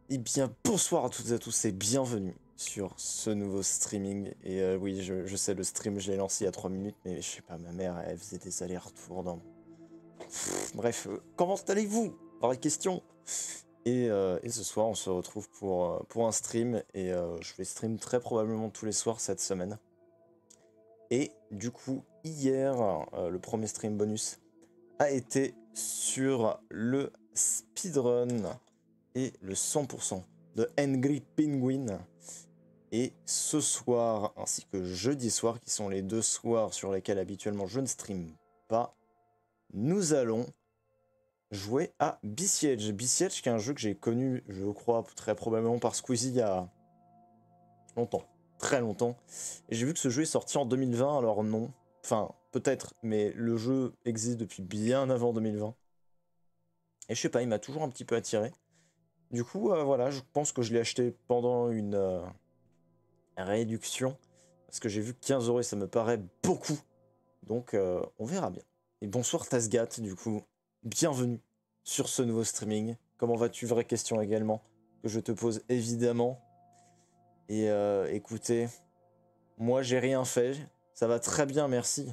Eh bien, bonsoir à toutes et à tous et bienvenue sur ce nouveau streaming. Et oui, je sais, le stream, je l'ai lancé il y a 3 minutes, mais je sais pas, ma mère, elle faisait des allers-retours dans... Bref, comment allez-vous? Vraie question. Et ce soir, on se retrouve pour un stream, et je vais stream très probablement tous les soirs cette semaine. Et du coup, hier, le premier stream bonus a été sur le speedrun et le 100% de Angry Penguin. Et ce soir, ainsi que jeudi soir, qui sont les deux soirs sur lesquels habituellement je ne stream pas, nous allons jouer à Besiege. Besiege, qui est un jeu que j'ai connu, je crois, très probablement par Squeezie il y a longtemps, très longtemps. Et j'ai vu que ce jeu est sorti en 2020, alors non. Enfin, peut-être, mais le jeu existe depuis bien avant 2020. Et je sais pas, il m'a toujours un petit peu attiré. Du coup, voilà, je pense que je l'ai acheté pendant une réduction. Parce que j'ai vu 15 € et ça me paraît beaucoup. Donc, on verra bien. Et bonsoir Tasgat, du coup. Bienvenue sur ce nouveau streaming. Comment vas-tu? Vraie question également, que je te pose évidemment. Et écoutez, moi j'ai rien fait. Ça va très bien, merci.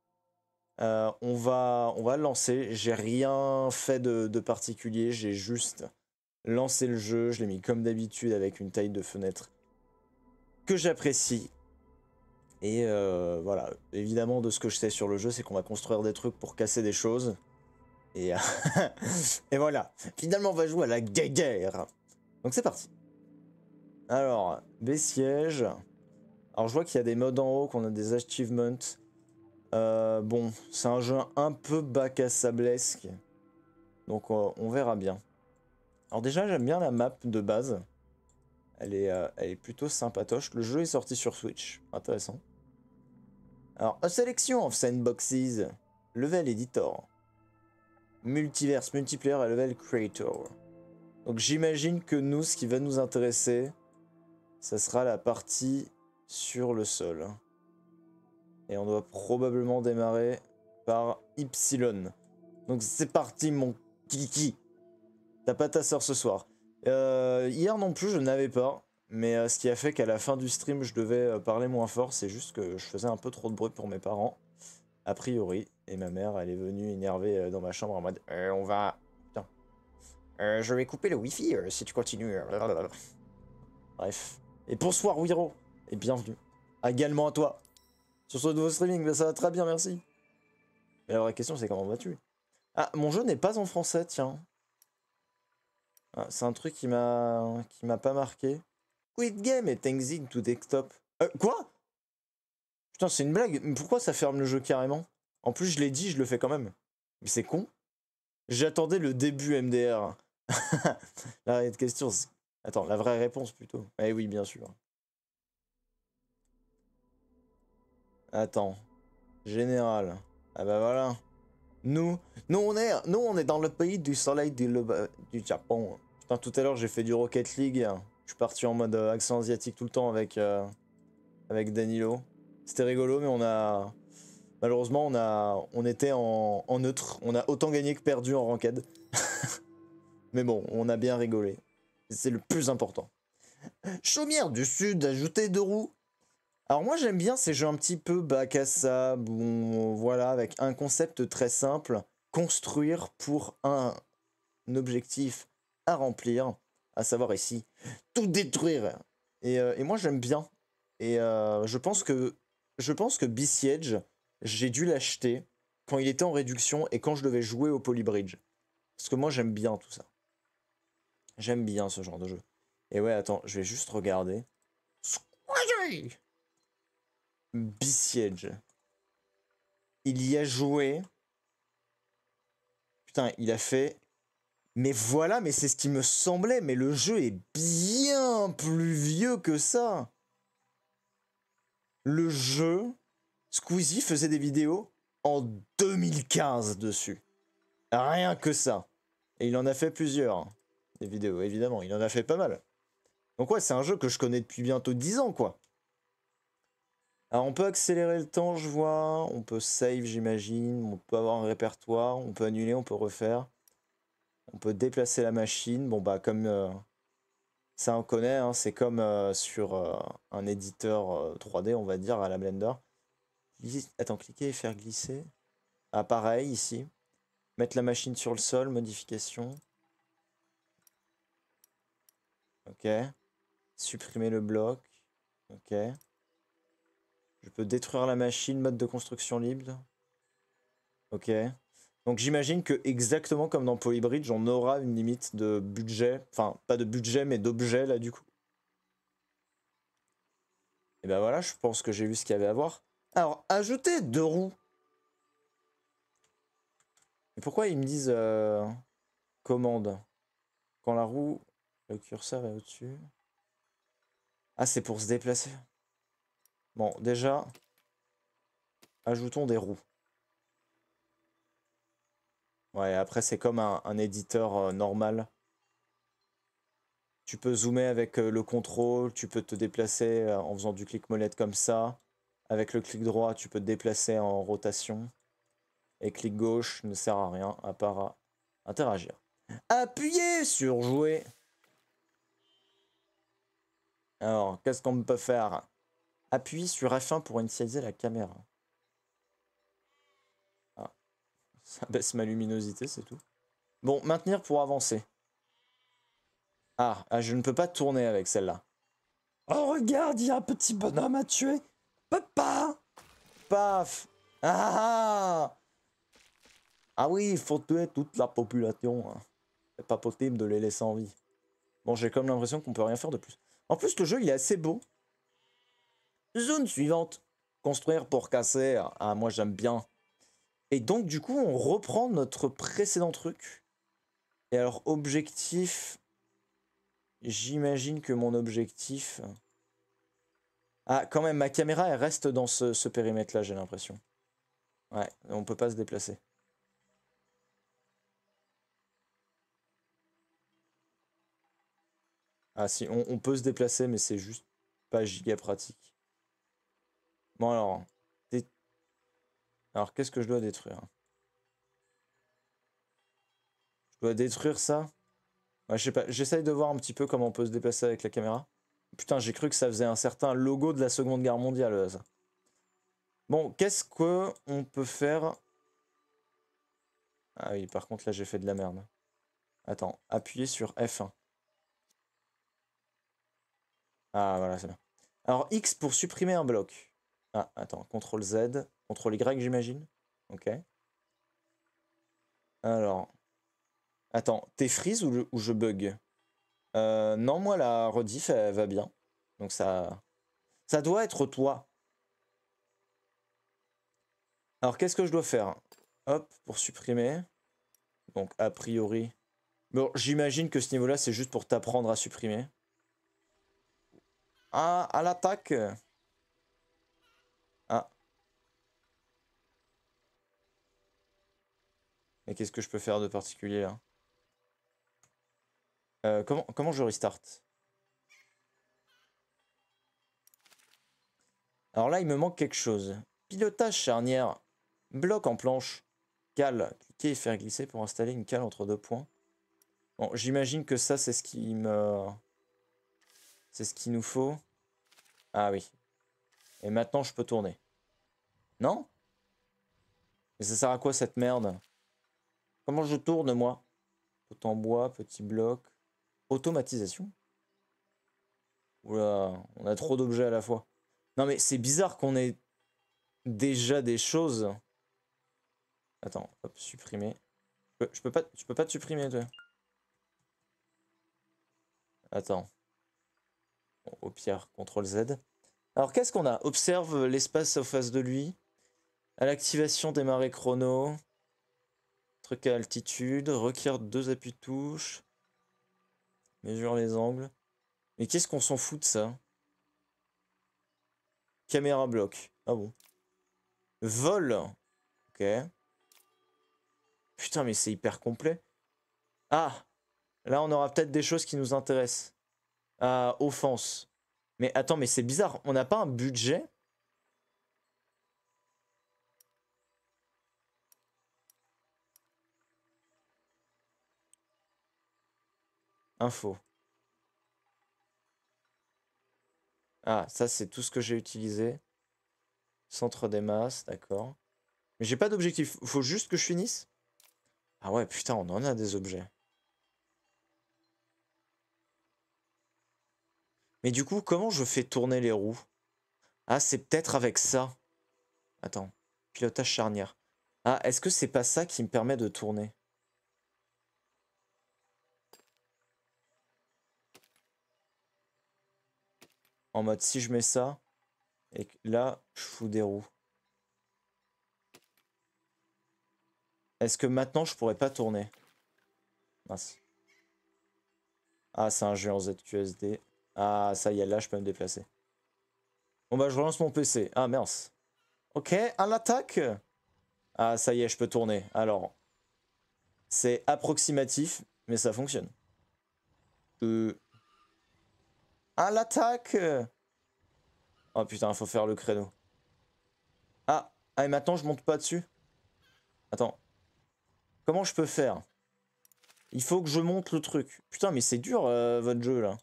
On va le lancer. J'ai rien fait de particulier. J'ai juste lancé le jeu. Je l'ai mis comme d'habitude avec une taille de fenêtre que j'apprécie. Et voilà, évidemment, de ce que je sais sur le jeu, c'est qu'on va construire des trucs pour casser des choses. Et, et voilà, finalement, on va jouer à la guerre. Donc c'est parti. Alors, Besiege. Alors je vois qu'il y a des modes en haut, qu'on a des achievements. Bon, c'est un jeu un peu bac à sablesque. Donc on verra bien. Alors déjà, j'aime bien la map de base. Elle est plutôt sympatoche. Le jeu est sorti sur Switch. Intéressant. Alors, a selection of sandboxes. Level editor. Multiverse, multiplayer et level creator. Donc j'imagine que nous, ce qui va nous intéresser, ça sera la partie sur le sol. Et on doit probablement démarrer par Y. Donc c'est parti mon kiki. T'as pas ta soeur ce soir. Hier non plus je n'avais pas. Mais ce qui a fait qu'à la fin du stream je devais parler moins fort. C'est juste que je faisais un peu trop de bruit pour mes parents. A priori. Et ma mère elle est venue énervée dans ma chambre en mode on va... Putain. Je vais couper le wifi si tu continues. Bref. Et bonsoir Wiro. Et bienvenue. Également à toi. Sur ce nouveau streaming. Mais ça va très bien, merci. Mais la vraie question c'est comment vas-tu? Ah, mon jeu n'est pas en français, tiens. Ah, c'est un truc qui m'a pas marqué. Quit game et exit to desktop. Quoi? Putain, c'est une blague. Mais pourquoi ça ferme le jeu carrément? En plus, je l'ai dit, je le fais quand même. Mais c'est con. J'attendais le début MDR. La vraie question, attends, la vraie réponse plutôt. Eh oui, bien sûr. Attends. Général. Ah bah voilà. Nous, nous on est dans le pays du soleil du Japon. Putain, tout à l'heure j'ai fait du Rocket League. Je suis parti en mode accent asiatique tout le temps avec Danilo. C'était rigolo, mais malheureusement on était en neutre. On a autant gagné que perdu en ranked. Mais bon, on a bien rigolé. C'est le plus important. Chaumière du Sud, ajouter 2 roues. Alors moi j'aime bien ces jeux un petit peu bac à sable, voilà, avec un concept très simple, construire pour un objectif à remplir, à savoir ici, tout détruire. Et moi j'aime bien. Et je pense que Besiege, j'ai dû l'acheter quand il était en réduction et quand je devais jouer au Polybridge. Parce que moi j'aime bien tout ça. J'aime bien ce genre de jeu. Et ouais, attends, je vais juste regarder. Squidgy Besiege. Il y a joué. Putain, il a fait. Mais voilà, mais c'est ce qui me semblait. Mais le jeu est bien plus vieux que ça. Le jeu, Squeezie faisait des vidéos en 2015 dessus. Rien que ça. Et il en a fait plusieurs. Des vidéos, évidemment. Il en a fait pas mal. Donc ouais, c'est un jeu que je connais depuis bientôt 10 ans, quoi. Alors on peut accélérer le temps, je vois. On peut save, j'imagine. On peut avoir un répertoire. On peut annuler, on peut refaire. On peut déplacer la machine. Bon bah Ça on connaît, hein, c'est comme sur un éditeur 3D, on va dire, à la Blender. Attends, cliquer et faire glisser. Ah, pareil, ici. Mettre la machine sur le sol, modification. Ok. Supprimer le bloc. Ok. Je peux détruire la machine, mode de construction libre. Ok. Donc j'imagine que exactement comme dans Polybridge, on aura une limite de budget. Enfin, pas de budget, mais d'objet là du coup. Et ben voilà, je pense que j'ai vu ce qu'il y avait à voir. Alors, ajouter 2 roues. Et pourquoi ils me disent commande? Quand la roue, le curseur est au-dessus. Ah, c'est pour se déplacer. Bon, déjà, ajoutons des roues. Ouais, après c'est comme un éditeur normal. Tu peux zoomer avec le contrôle, tu peux te déplacer en faisant du clic molette comme ça. Avec le clic droit, tu peux te déplacer en rotation. Et clic gauche ne sert à rien à part à interagir. Appuyez sur jouer. Alors, qu'est-ce qu'on peut faire? Appuie sur F1 pour initialiser la caméra. Ah, ça baisse ma luminosité, c'est tout. Bon, maintenir pour avancer. Ah, je ne peux pas tourner avec celle-là. Oh, regarde, il y a un petit bonhomme à tuer. Papa! Paf! Ah! Ah oui, il faut tuer toute la population. Hein. C'est pas possible de les laisser en vie. Bon, j'ai comme l'impression qu'on peut rien faire de plus. En plus, le jeu, il est assez beau. Zone suivante. Construire pour casser. Ah, moi, j'aime bien. Et donc, du coup, on reprend notre précédent truc. Et alors, objectif... J'imagine que mon objectif... Ah, quand même, ma caméra, elle reste dans ce périmètre-là, j'ai l'impression. Ouais, on peut pas se déplacer. Ah si, on peut se déplacer, mais c'est juste pas giga pratique. Bon alors, alors qu'est-ce que je dois détruire? Je dois détruire ça? Ouais, je sais pas, j'essaye de voir un petit peu comment on peut se déplacer avec la caméra. Putain, j'ai cru que ça faisait un certain logo de la Seconde Guerre mondiale, ça. Bon, qu'est-ce que on peut faire? Ah oui, par contre là j'ai fait de la merde. Attends, appuyez sur F1. Ah voilà, c'est bien. Alors X pour supprimer un bloc. Ah, attends, CTRL Z, CTRL Y j'imagine. Ok. Alors, attends, t'es freeze ou je bug? Non, moi la rediff elle va bien. Donc ça doit être toi. Alors qu'est-ce que je dois faire? Hop, pour supprimer. Donc a priori. Bon, j'imagine que ce niveau-là c'est juste pour t'apprendre à supprimer. Ah, à l'attaque. Ah. Et qu'est-ce que je peux faire de particulier là? Comment je restart? Alors là, il me manque quelque chose. Pilotage charnière. Bloc en planche. Cale. Cliquer et faire glisser pour installer une cale entre 2 points. Bon, j'imagine que ça, c'est ce qui me... C'est ce qu'il nous faut. Ah oui. Et maintenant, je peux tourner. Non? Mais ça sert à quoi cette merde? Comment je tourne, moi? Tout en bois, petit bloc. Automatisation? Oula, on a trop d'objets à la fois. Non mais c'est bizarre qu'on ait déjà des choses. Attends, hop, supprimer. Tu peux pas te supprimer, toi. Attends. Bon, au pire, CTRL Z. Alors qu'est-ce qu'on a? Observe l'espace en face de lui. À l'activation démarrer chrono. Truc à altitude. Requiert 2 appuis de touche. Mesure les angles. Mais qu'est-ce qu'on s'en fout de ça? Caméra bloc. Ah bon. Vol. Ok. Putain, mais c'est hyper complet. Ah! Là, on aura peut-être des choses qui nous intéressent. Ah, offense. Mais attends, mais c'est bizarre. On n'a pas un budget? Info. Ah, ça c'est tout ce que j'ai utilisé. Centre des masses, d'accord. Mais j'ai pas d'objectif. Faut juste que je finisse. Ah ouais, putain, on en a des objets. Mais du coup, comment je fais tourner les roues? Ah, c'est peut-être avec ça. Attends. Pilotage charnière. Ah, est-ce que c'est pas ça qui me permet de tourner? En mode, si je mets ça, et que là, je fous des roues. Est-ce que maintenant, je pourrais pas tourner? Mince. Ah, c'est un jeu en ZQSD. Ah, ça y est, là, je peux me déplacer. Bon, bah, je relance mon PC. Ah, mince. Ok, à l'attaque. Ah, ça y est, je peux tourner. Alors, c'est approximatif, mais ça fonctionne. À l'attaque. Oh putain, faut faire le créneau. Ah, ah, et maintenant, je monte pas dessus. Attends. Comment je peux faire? Il faut que je monte le truc. Putain, mais c'est dur, votre jeu, là.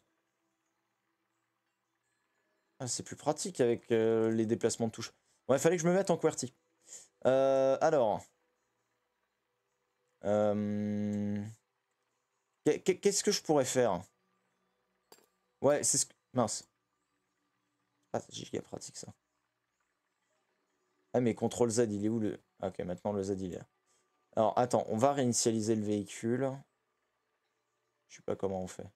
Ah, c'est plus pratique avec les déplacements de touche. Ouais, fallait que je me mette en QWERTY. Alors. Qu'est-ce que je pourrais faire? Ouais, c'est ce que... Mince. Ah, c'est giga pratique, ça. Ah, mais CTRL Z, il est où le... Ah, ok, maintenant le Z, il est là. Alors, attends, on va réinitialiser le véhicule. Je sais pas comment on fait.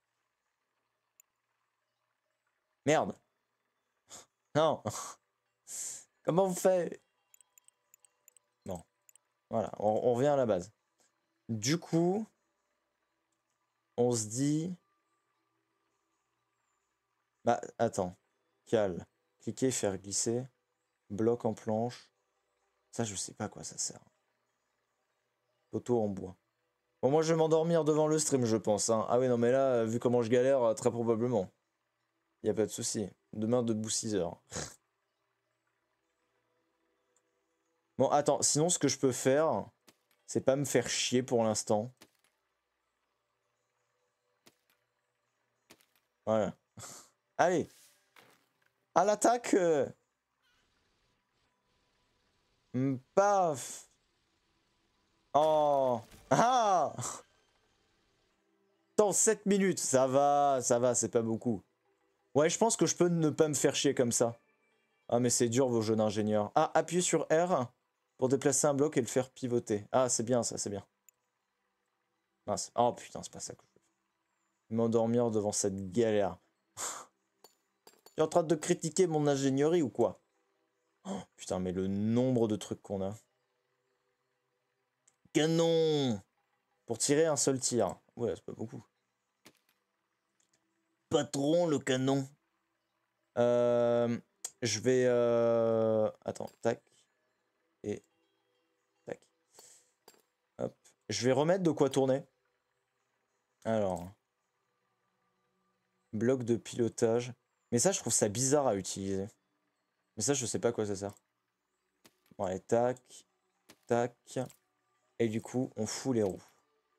Merde! Non! Comment on fait? Non. Voilà, on revient à la base. Du coup, on se dit... Bah, attends. Cal. Cliquer, faire glisser. Bloc en planche. Ça, je sais pas à quoi ça sert. Poteau en bois. Bon, moi, je vais m'endormir devant le stream, je pense. Hein. Ah oui, non, mais là, vu comment je galère, très probablement. Y a pas de souci. Demain, debout 6 heures. Bon, attends, sinon, ce que je peux faire, c'est pas me faire chier pour l'instant. Voilà. Allez! À l'attaque! Paf! Oh! Ah! Dans 7 minutes, ça va, c'est pas beaucoup. Ouais, je pense que je peux ne pas me faire chier comme ça. Ah, mais c'est dur vos jeux d'ingénieur. Ah, appuyez sur R pour déplacer un bloc et le faire pivoter. Ah, c'est bien ça, c'est bien. Mince. Oh putain, c'est pas ça que je veux. M'endormir devant cette galère. Tu es en train de critiquer mon ingénierie ou quoi? Oh, putain, mais le nombre de trucs qu'on a. Canon! Pour tirer un seul tir. Ouais, c'est pas beaucoup. Patron, le canon. Je vais... Attends, tac. Et tac. Hop. Je vais remettre de quoi tourner. Alors. Bloc de pilotage. Mais ça, je trouve ça bizarre à utiliser. Mais ça, je sais pas à quoi ça sert. Bon, allez, tac. Tac. Et du coup, on fout les roues.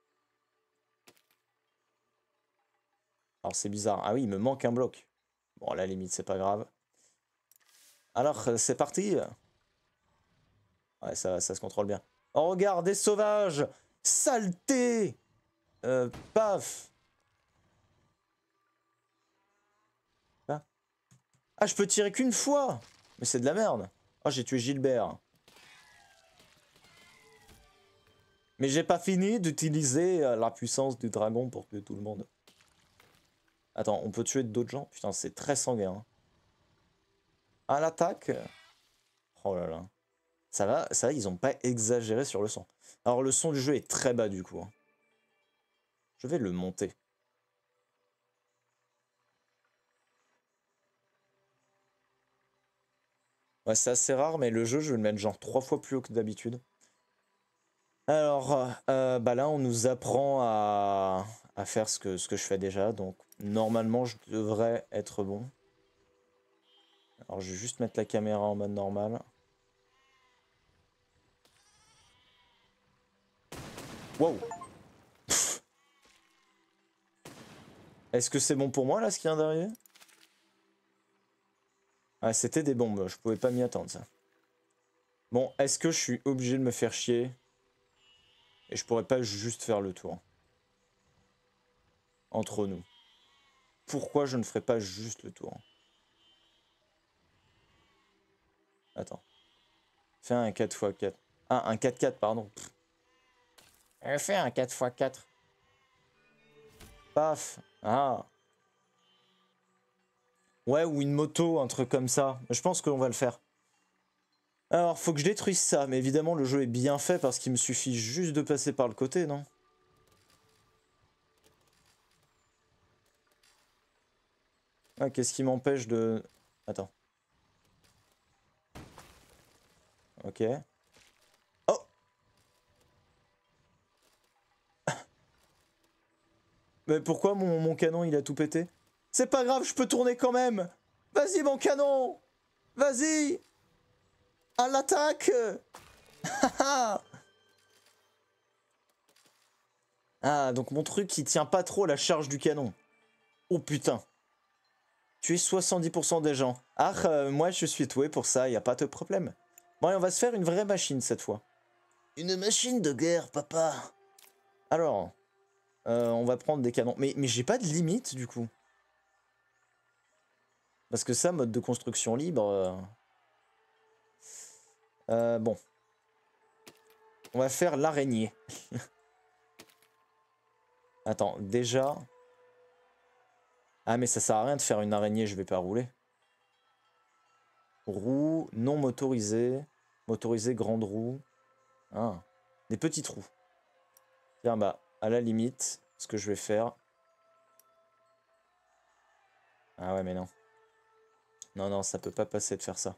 Alors, c'est bizarre. Ah oui, il me manque un bloc. Bon, à la limite, c'est pas grave. Alors, c'est parti. Ouais, ça se contrôle bien. Oh, regarde, des sauvages! Saleté! Paf! Ah, ah, je peux tirer qu'une fois! Mais c'est de la merde. Oh, j'ai tué Gilbert. Mais j'ai pas fini d'utiliser la puissance du dragon pour tuer tout le monde. Attends, on peut tuer d'autres gens? Putain, c'est très sanguin. Hein. À l'attaque? Oh là là. Ça va, ils ont pas exagéré sur le son. Alors, le son du jeu est très bas du coup. Hein. Je vais le monter. Ouais, c'est assez rare, mais le jeu, je vais le mettre genre 3 fois plus haut que d'habitude. Alors, bah là, on nous apprend à faire ce que je fais déjà. Donc, normalement, je devrais être bon. Alors, je vais juste mettre la caméra en mode normal. Wow! Est-ce que c'est bon pour moi, là, ce qui vient d'arriver? Ah, c'était des bombes, je pouvais pas m'y attendre ça. Bon, est-ce que je suis obligé de me faire chier? Et je pourrais pas juste faire le tour. Entre nous. Pourquoi je ne ferais pas juste le tour? Attends. Fais un 4x4. Ah, un 4x4, pardon. Fais un 4x4. Paf. Ah. Ouais, ou une moto, un truc comme ça. Je pense qu'on va le faire. Alors, faut que je détruise ça. Mais évidemment, le jeu est bien fait parce qu'il me suffit juste de passer par le côté, non? Ah, qu'est-ce qui m'empêche de... Attends. Ok. Oh! Mais pourquoi mon canon, il a tout pété? C'est pas grave, je peux tourner quand même! Vas-y, mon canon! Vas-y! À l'attaque! Ah, donc mon truc, il tient pas trop à la charge du canon. Oh putain. Tu es 70% des gens. Ah, moi je suis doué pour ça, y a pas de problème. Bon, allez, on va se faire une vraie machine cette fois. Une machine de guerre, papa. Alors, on va prendre des canons. Mais j'ai pas de limite du coup. Parce que ça, mode de construction libre... bon. On va faire l'araignée. Attends, déjà... Ah mais ça sert à rien de faire une araignée, je vais pas rouler. Roue non motorisée. Motorisée grande roue. Ah, des petits trous. Tiens bah, à la limite, ce que je vais faire... Ah ouais mais non. Non, non, ça peut pas passer de faire ça.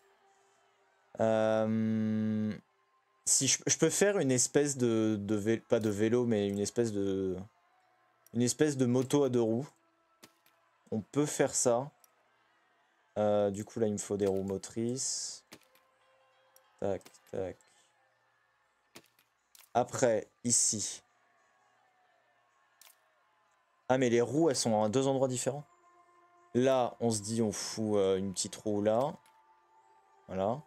Si je peux faire une espèce de vélo, pas de vélo, mais une espèce de moto à deux roues. On peut faire ça. Du coup, là, il me faut des roues motrices. Tac, tac. Après, ici. Ah, mais les roues, elles sont à deux endroits différents. Là, on se dit, on fout une petite roue là. Voilà.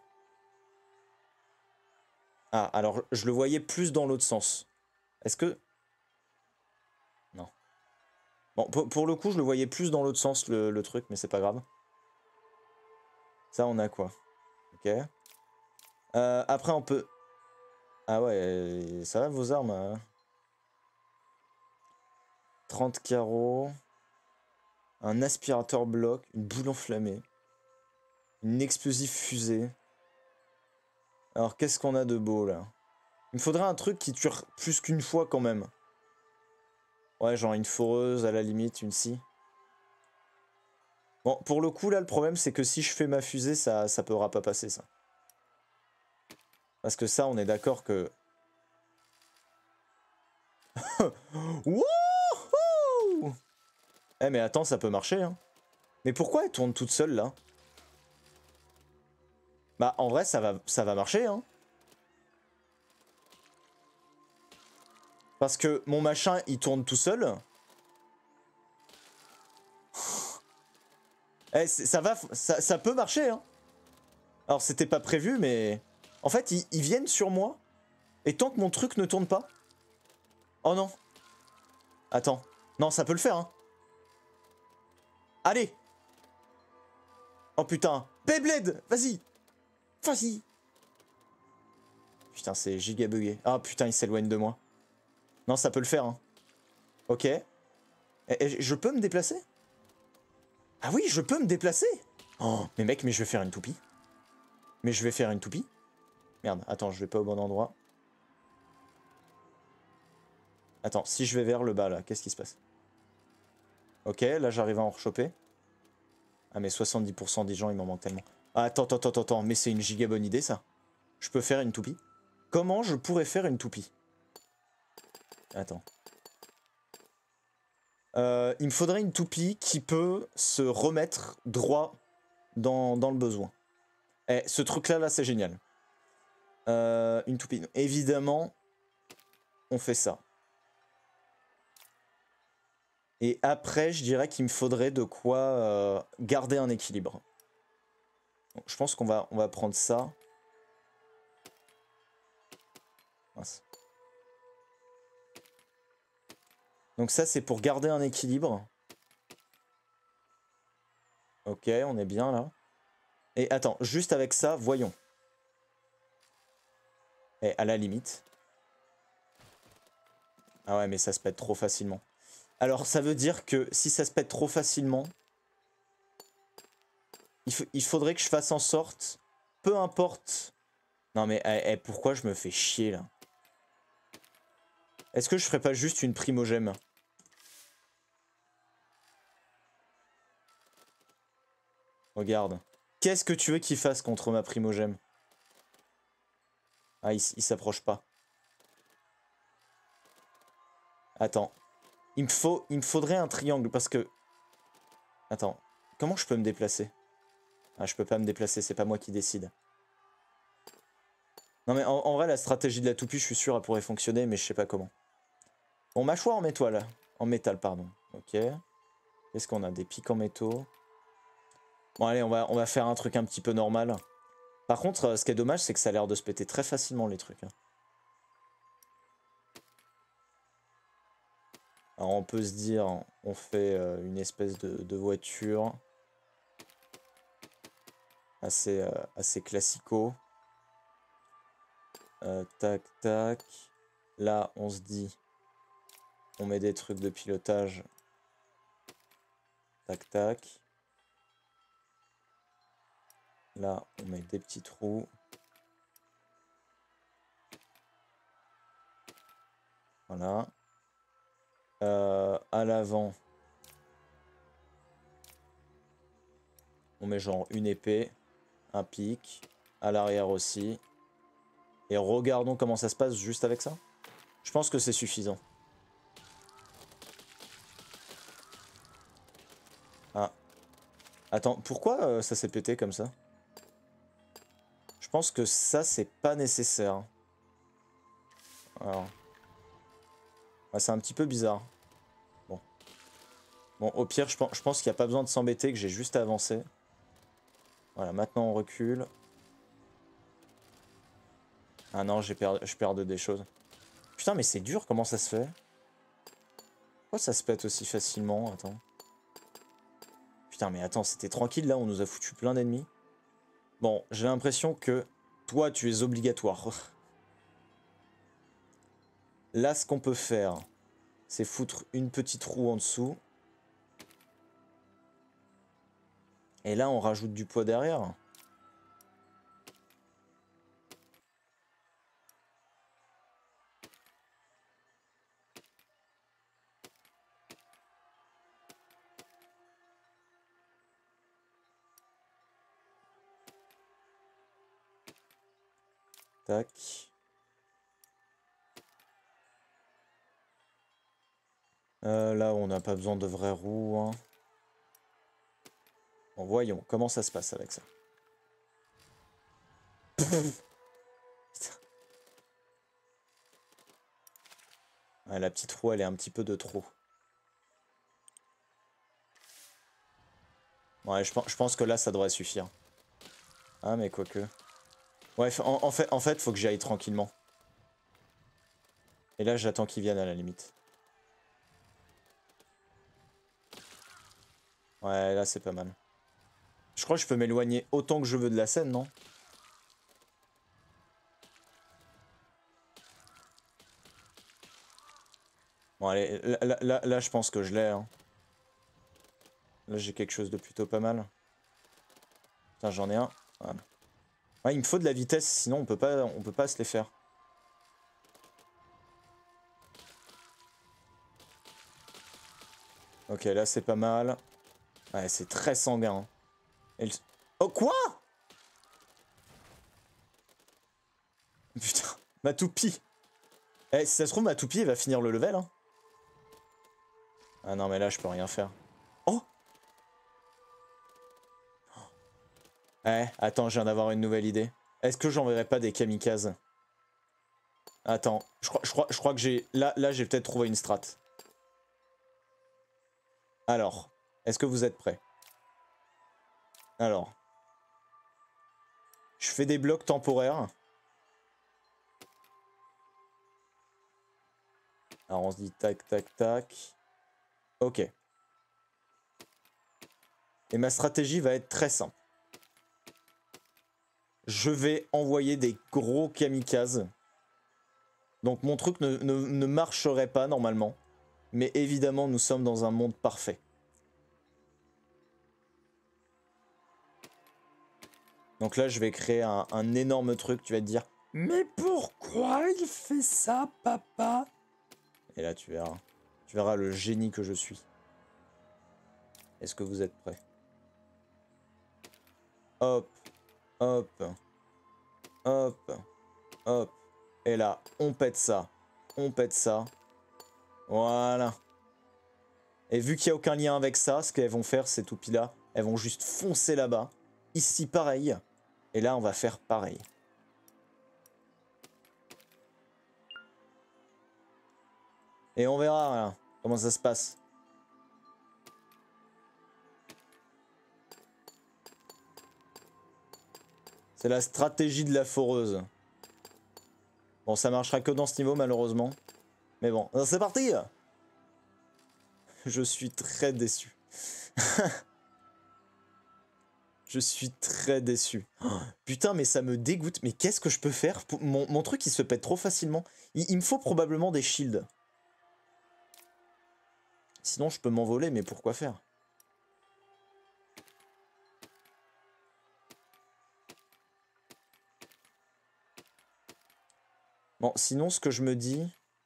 Ah, alors, je le voyais plus dans l'autre sens. Est-ce que... Non. Bon, pour le coup, je le voyais plus dans l'autre sens, le truc, mais c'est pas grave. Ça, on a quoi? Ok. Après, on peut... Ah ouais, ça va vos armes hein. 30 carreaux. Un aspirateur bloc. Une boule enflammée. Une explosive fusée. Alors, qu'est-ce qu'on a de beau, là? Il me faudrait un truc qui tue plus qu'une fois, quand même. Ouais, genre une foreuse, à la limite, une scie. Bon, pour le coup, là, le problème, c'est que si je fais ma fusée, ça pourra pas passer, ça. Parce que ça, on est d'accord que... Wouhou! Eh, mais attends, ça peut marcher, hein. Mais pourquoi elle tourne toute seule, là? Bah, en vrai, ça va marcher, hein. Parce que mon machin, il tourne tout seul. Eh, ça peut marcher, hein. Alors, c'était pas prévu, mais... En fait, ils viennent sur moi. Et tant que mon truc ne tourne pas... Oh non. Attends. Non, ça peut le faire, hein. Allez. Oh putain. Beyblade. Vas-y. Vas-y. Putain, c'est giga bugué. Ah putain, il s'éloigne de moi. Non, ça peut le faire, hein. Ok. Et je peux me déplacer? Ah oui, je peux me déplacer. Oh, mais mec, mais je vais faire une toupie. Mais je vais faire une toupie. Merde, attends, je vais pas au bon endroit. Attends, si je vais vers le bas, là, qu'est-ce qui se passe? Ok, là, j'arrive à en rechoper. Ah, mais 70% des gens, il m'en manque tellement. Ah, attends, mais c'est une giga bonne idée, ça. Je peux faire une toupie. Comment je pourrais faire une toupie? Attends. Il me faudrait une toupie qui peut se remettre droit dans le besoin. Eh, ce truc-là, là, c'est génial. Une toupie. Évidemment, on fait ça. Et après, je dirais qu'il me faudrait de quoi garder un équilibre. Donc, je pense on va prendre ça. Mince. Donc ça, c'est pour garder un équilibre. Ok, on est bien là. Et attends, juste avec ça, voyons. Et à la limite. Ah ouais, mais ça se pète trop facilement. Alors, ça veut dire que si ça se pète trop facilement, il faudrait que je fasse en sorte, peu importe... Non mais pourquoi je me fais chier là? Est-ce que je ferais pas juste une primogème? Regarde. Qu'est-ce que tu veux qu'il fasse contre ma primogème? Ah, il s'approche pas. Attends. Il me faudrait un triangle parce que... Attends. Comment je peux me déplacer? Ah, je peux pas me déplacer, c'est pas moi qui décide. Non mais en vrai, la stratégie de la toupie, je suis sûr, elle pourrait fonctionner, mais je sais pas comment. Bon, mâchoire en métal, en métal, pardon. Ok. Qu'est-ce qu'on a? Des pics en métaux. Bon, allez, on va faire un truc un petit peu normal. Par contre, ce qui est dommage, c'est que ça a l'air de se péter très facilement, les trucs. Alors, on peut se dire, on fait une espèce de voiture assez, assez classico. Tac, tac. Là, on se dit, on met des trucs de pilotage. Tac, tac. Là, on met des petits trous. Voilà. À l'avant, on met genre une épée, un pic. À l'arrière aussi. Et regardons comment ça se passe juste avec ça. Je pense que c'est suffisant. Ah. Attends, pourquoi ça s'est pété comme ça? Je pense que ça, c'est pas nécessaire. Alors. Ouais, c'est un petit peu bizarre. Bon. Bon, au pire, je pense qu'il n'y a pas besoin de s'embêter, que j'ai juste à avancer. Voilà, maintenant on recule. Ah non, je perds des choses. Putain, mais c'est dur, comment ça se fait? Pourquoi ça se pète aussi facilement? Attends. Putain, mais attends, c'était tranquille là, on nous a foutu plein d'ennemis. Bon, j'ai l'impression que toi, tu es obligatoire. Là, ce qu'on peut faire, c'est foutre une petite roue en dessous. Et là, on rajoute du poids derrière. Tac. Là, on n'a pas besoin de vraies roues. Hein. Bon, voyons, comment ça se passe avec ça. Ouais, la petite roue, elle est un petit peu de trop. Ouais, je pense que là, ça devrait suffire. Ah, mais quoique. Ouais, en fait, faut que j'y aille tranquillement. Et là, j'attends qu'ils viennent à la limite. Ouais, là, c'est pas mal. Je crois que je peux m'éloigner autant que je veux de la scène, non? Bon, allez, là, je pense que je l'ai. Hein. Là, j'ai quelque chose de plutôt pas mal. Putain, j'en ai un. Voilà. Ouais, il me faut de la vitesse, sinon on peut pas se les faire. Ok, là, c'est pas mal. Ouais, c'est très sanguin. Hein. Oh, quoi? Putain, ma toupie. Eh, si ça se trouve, ma toupie, elle va finir le level. Hein. Ah non, mais là, je peux rien faire. Oh! Eh, attends, je viens d'avoir une nouvelle idée. Est-ce que j'enverrai pas des kamikazes? Attends, je crois que j'ai... Là j'ai peut-être trouvé une strat. Alors, est-ce que vous êtes prêts? Alors. Je fais des blocs temporaires. Alors on se dit tac, tac, tac. Ok. Et ma stratégie va être très simple. Je vais envoyer des gros kamikazes. Donc mon truc ne marcherait pas normalement. Mais évidemment, nous sommes dans un monde parfait. Donc là, je vais créer un énorme truc. Tu vas te dire, mais pourquoi il fait ça, papa? Et là, tu verras. Tu verras le génie que je suis. Est-ce que vous êtes prêts? Hop, hop, hop, hop. Et là, on pète ça. On pète ça. Voilà. Et vu qu'il n'y a aucun lien avec ça, ce qu'elles vont faire, ces toupies-là, elles vont juste foncer là-bas. Ici, pareil. Et là, on va faire pareil. Et on verra voilà, comment ça se passe. C'est la stratégie de la foreuse. Bon, ça marchera que dans ce niveau, malheureusement. Mais bon, c'est parti! Je suis très déçu. Je suis très déçu. Oh, putain, mais ça me dégoûte. Mais qu'est-ce que je peux faire? Mon truc, il se pète trop facilement. Il me faut probablement des shields. Sinon, je peux m'envoler, mais pourquoi faire? Bon, sinon, ce que je me dis...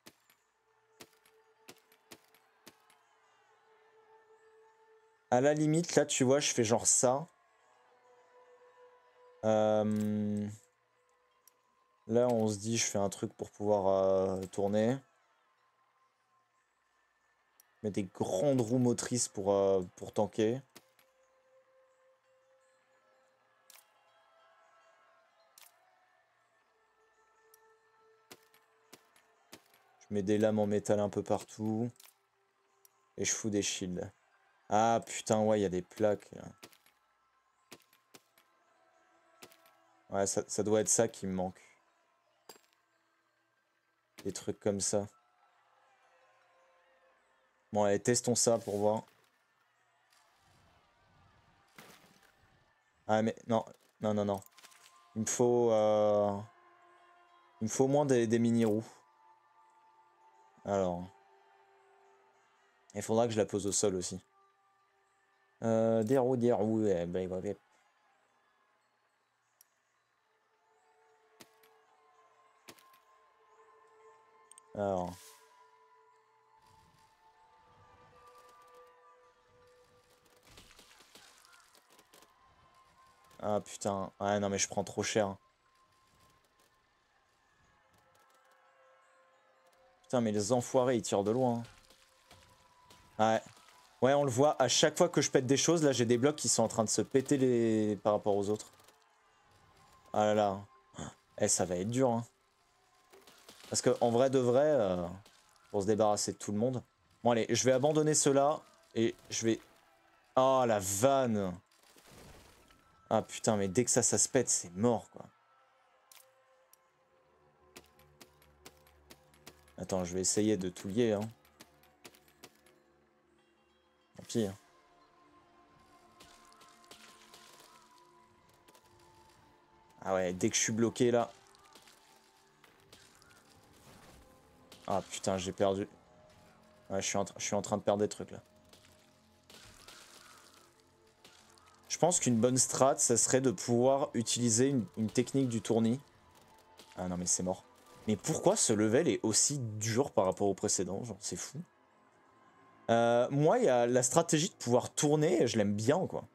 À la limite, là, tu vois, je fais genre ça. Là, on se dit, je fais un truc pour pouvoir tourner. Je mets des grandes roues motrices pour tanker. Je mets des lames en métal un peu partout. Et je fous des shields. Ah putain, ouais, il y a des plaques. Là. Ouais, ça doit être ça qui me manque. Des trucs comme ça. Bon, allez, testons ça pour voir. Ah, mais non, non, non, non. Il me faut au moins des mini-roues. Alors. Il faudra que je la pose au sol aussi. Des roues, ouais, bah, ouais. Alors. Ah putain. Ah non mais je prends trop cher. Putain mais les enfoirés ils tirent de loin. Ouais. Ouais on le voit à chaque fois que je pète des choses. Là j'ai des blocs qui sont en train de se péter par rapport aux autres. Ah là là. Eh ça va être dur hein. Parce qu'en vrai de vrai, pour se débarrasser de tout le monde. Bon allez, je vais abandonner ceux-là. Et je vais... Oh la vanne. Ah putain mais dès que ça se pète c'est mort quoi. Attends je vais essayer de tout lier hein. Tant pis. Hein. Ah ouais, dès que je suis bloqué là. Ah putain, j'ai perdu. Ouais, je suis en train de perdre des trucs là. Je pense qu'une bonne strat, ça serait de pouvoir utiliser une technique du tournis. Ah non mais c'est mort. Mais pourquoi ce level est aussi dur par rapport au précédent? Genre c'est fou. Moi, il y a la stratégie de pouvoir tourner, je l'aime bien quoi.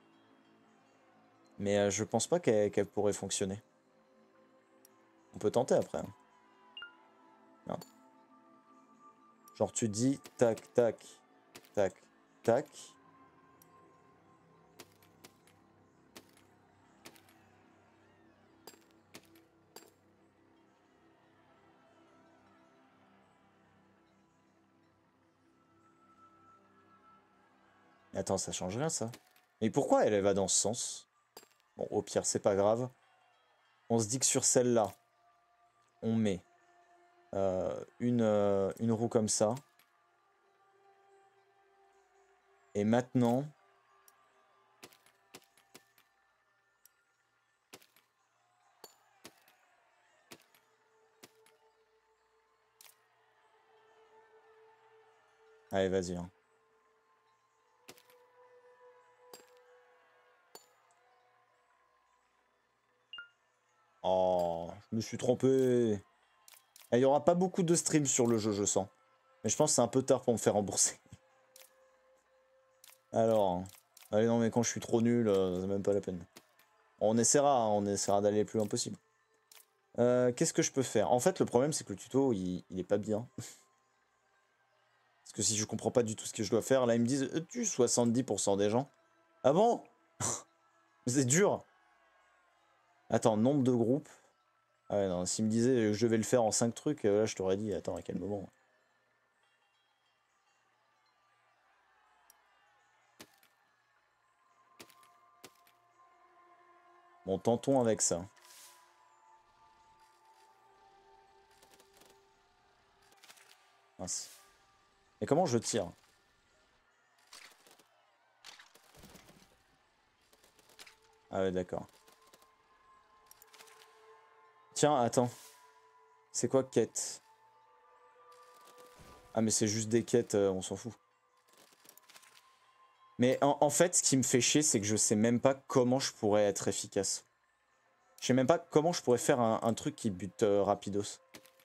Mais je pense pas qu'elle pourrait fonctionner. On peut tenter après. Hein. Non. Genre tu dis tac, tac, tac, tac. Attends, ça change rien ça. Mais pourquoi elle va dans ce sens? Bon, au pire, c'est pas grave. On se dit que sur celle-là, on met une roue comme ça. Et maintenant... Allez, vas-y. Hein. Oh, je me suis trompé. Il n'y aura pas beaucoup de streams sur le jeu, je sens. Mais je pense que c'est un peu tard pour me faire rembourser. Alors, allez non mais quand je suis trop nul, c'est même pas la peine. On essaiera d'aller le plus loin possible. Qu'est-ce que je peux faire? En fait, le problème, c'est que le tuto, il est pas bien. Parce que si je comprends pas du tout ce que je dois faire, là, ils me disent « Tu 70% des gens. » Ah bon? C'est dur. Attends, nombre de groupes. Ah ouais, non, s'il me disait je devais le faire en 5 trucs, là, je t'aurais dit « Attends, à quel moment ?» Bon, tentons avec ça. Mince. Et comment je tire? Ah ouais, d'accord. Tiens, attends. C'est quoi quête? Ah mais c'est juste des quêtes, on s'en fout. Mais en fait, ce qui me fait chier, c'est que je sais même pas comment je pourrais être efficace. Je sais même pas comment je pourrais faire un truc qui bute rapidos.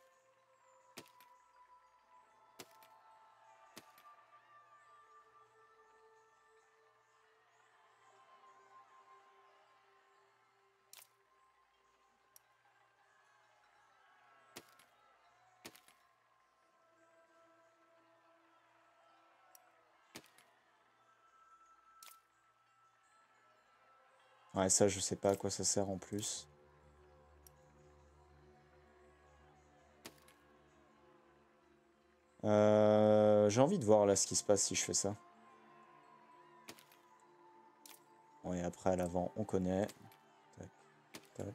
Ouais, ça, je sais pas à quoi ça sert en plus. J'ai envie de voir là ce qui se passe si je fais ça. Bon, et après à l'avant, on connaît. Tac, tac.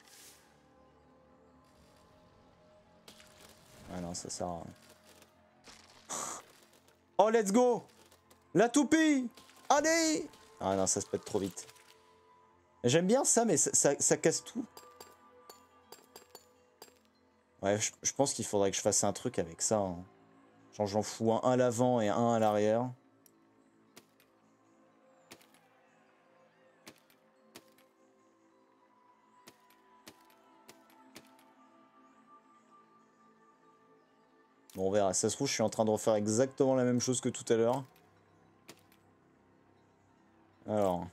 Ah non, ça sert à rien. Oh, let's go! La toupie! Allez! Ah non, ça se pète trop vite. J'aime bien ça, mais ça casse tout. Ouais, je pense qu'il faudrait que je fasse un truc avec ça. Hein. Genre j'en fous un à l'avant et un à l'arrière. Bon, on verra. Ça se trouve, je suis en train de refaire exactement la même chose que tout à l'heure. Alors.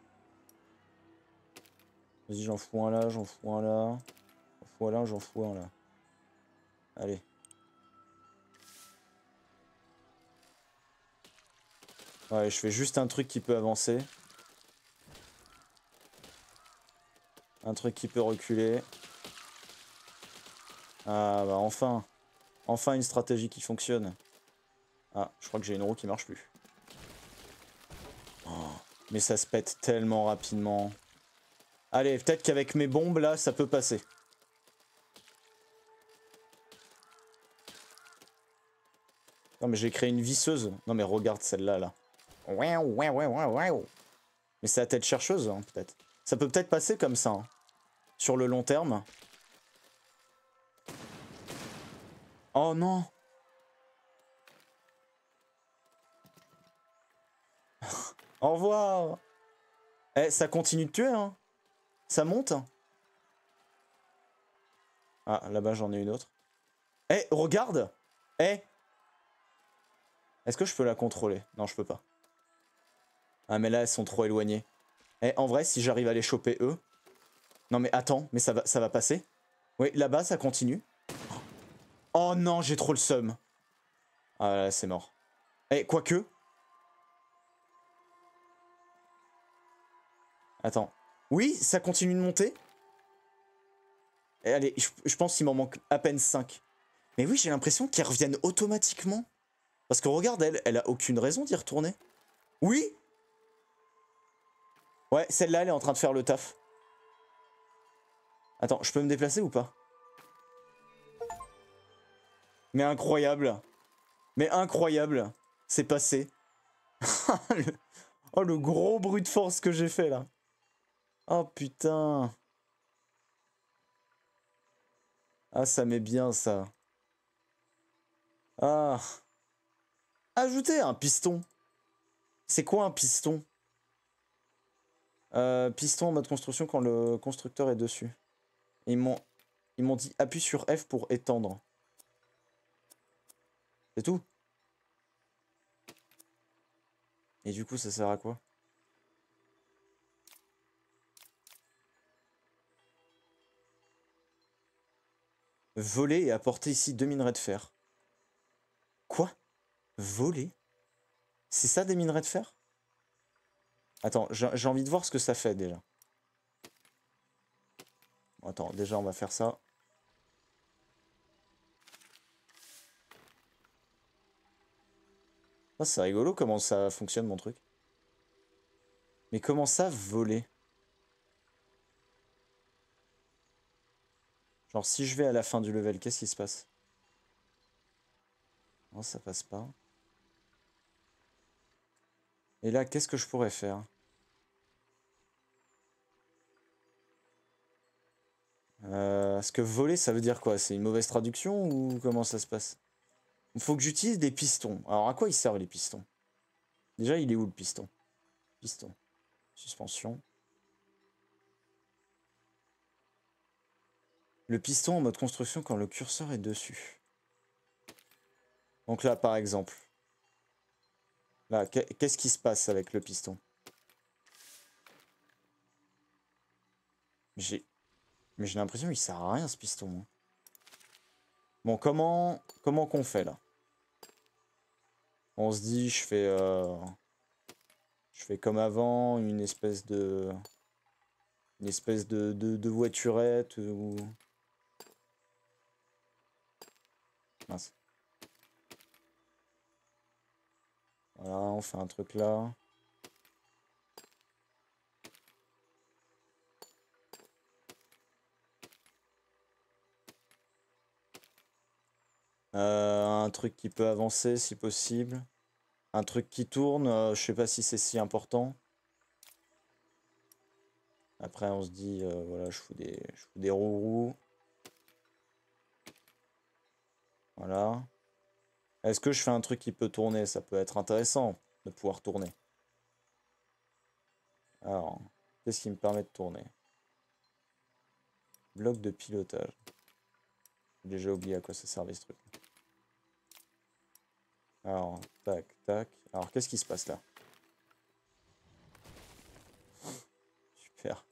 Vas-y, j'en fous un là, j'en fous un là. J'en fous un là, j'en fous un là. Allez. Ouais, je fais juste un truc qui peut avancer. Un truc qui peut reculer. Ah bah enfin. Enfin une stratégie qui fonctionne. Ah, je crois que j'ai une roue qui marche plus. Oh, mais ça se pète tellement rapidement. Allez, peut-être qu'avec mes bombes là, ça peut passer. Non mais j'ai créé une visseuse. Non mais regarde celle-là là. Ouais. Mais c'est la tête chercheuse, hein, peut-être. Ça peut peut-être passer comme ça. Hein. Sur le long terme. Oh non. Au revoir. Eh, ça continue de tuer, hein. Ça monte. Ah, là-bas, j'en ai une autre. Eh, regarde. Eh. Est-ce que je peux la contrôler? Non, je peux pas. Ah, mais là, elles sont trop éloignées. Eh, en vrai, si j'arrive à les choper, eux... Non, mais attends, mais ça va passer? Oui, là-bas, ça continue. Oh non, j'ai trop le seum. Ah, là, c'est mort. Eh, quoique... Attends. Oui, ça continue de monter. Et allez, je pense qu'il m'en manque à peine 5. Mais oui, j'ai l'impression qu'ils reviennent automatiquement. Parce que regarde, elle a aucune raison d'y retourner. Oui. Ouais, celle-là, elle est en train de faire le taf. Attends, je peux me déplacer ou pas? Mais incroyable. Mais incroyable. C'est passé. Oh, le gros bruit de force que j'ai fait, là. Oh, putain. Ah, ça met bien, ça. Ah. Ajouter un piston. C'est quoi un piston? Piston en mode construction quand le constructeur est dessus. Ils m'ont dit appuie sur F pour étendre. C'est tout. Et du coup, ça sert à quoi? Voler et apporter ici 2 minerais de fer. Quoi? Voler? C'est ça des minerais de fer? Attends, j'ai envie de voir ce que ça fait déjà. Attends, déjà on va faire ça. Ah, c'est rigolo comment ça fonctionne mon truc. Mais comment ça, voler? Genre si je vais à la fin du level, qu'est-ce qui se passe? Non, ça passe pas. Et là, qu'est-ce que je pourrais faire? Est-ce que voler, ça veut dire quoi? C'est une mauvaise traduction ou comment ça se passe? Il faut que j'utilise des pistons. Alors à quoi ils servent les pistons? Déjà, il est où le piston? Piston. Suspension. Le piston en mode construction quand le curseur est dessus. Donc là, par exemple. Là, qu'est-ce qui se passe avec le piston? Mais j'ai l'impression qu'il sert à rien ce piston, hein. Bon, comment qu'on fait là? On se dit, je fais comme avant, une espèce de voiturette ou... Mince. Voilà, on fait un truc là. Un truc qui peut avancer si possible. Un truc qui tourne, je sais pas si c'est si important. Après on se dit, voilà, je fous des roues. Voilà. Est-ce que je fais un truc qui peut tourner? Ça peut être intéressant de pouvoir tourner. Alors, qu'est-ce qui me permet de tourner? Bloc de pilotage. J'ai déjà oublié à quoi ça servait ce truc. Alors, tac, tac. Alors, qu'est-ce qui se passe là? Super.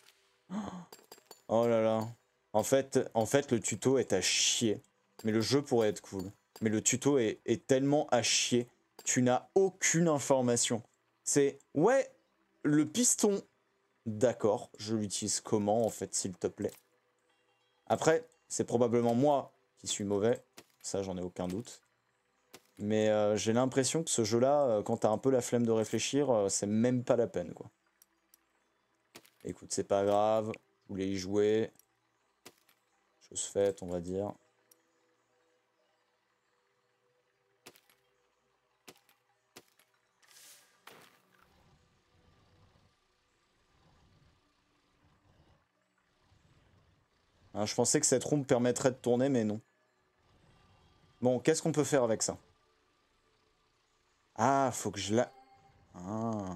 Oh là là. En fait, le tuto est à chier. Mais le jeu pourrait être cool. Mais le tuto est tellement à chier. Tu n'as aucune information. C'est, ouais, le piston. D'accord, je l'utilise comment en fait, s'il te plaît? Après, c'est probablement moi qui suis mauvais. Ça, j'en ai aucun doute. Mais j'ai l'impression que ce jeu-là, quand t'as un peu la flemme de réfléchir, c'est même pas la peine, quoi. Écoute, c'est pas grave. Je voulais y jouer. Chose faite, on va dire. Hein, je pensais que cette roue me permettrait de tourner, mais non. Bon, qu'est-ce qu'on peut faire avec ça? Ah, faut que je la... Ah.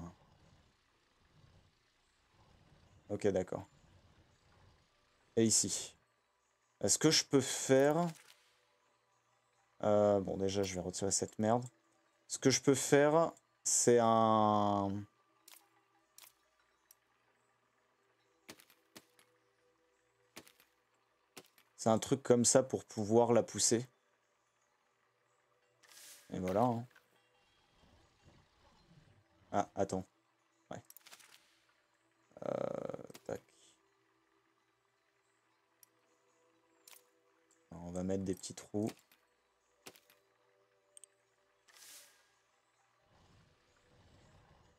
Ok, d'accord. Et ici. Est-ce que je peux faire... bon, déjà, je vais retirer cette merde. Ce que je peux faire, c'est un... C'est un truc comme ça pour pouvoir la pousser. Et voilà, hein. Ah, attends. Ouais. Tac. Alors, on va mettre des petits trous.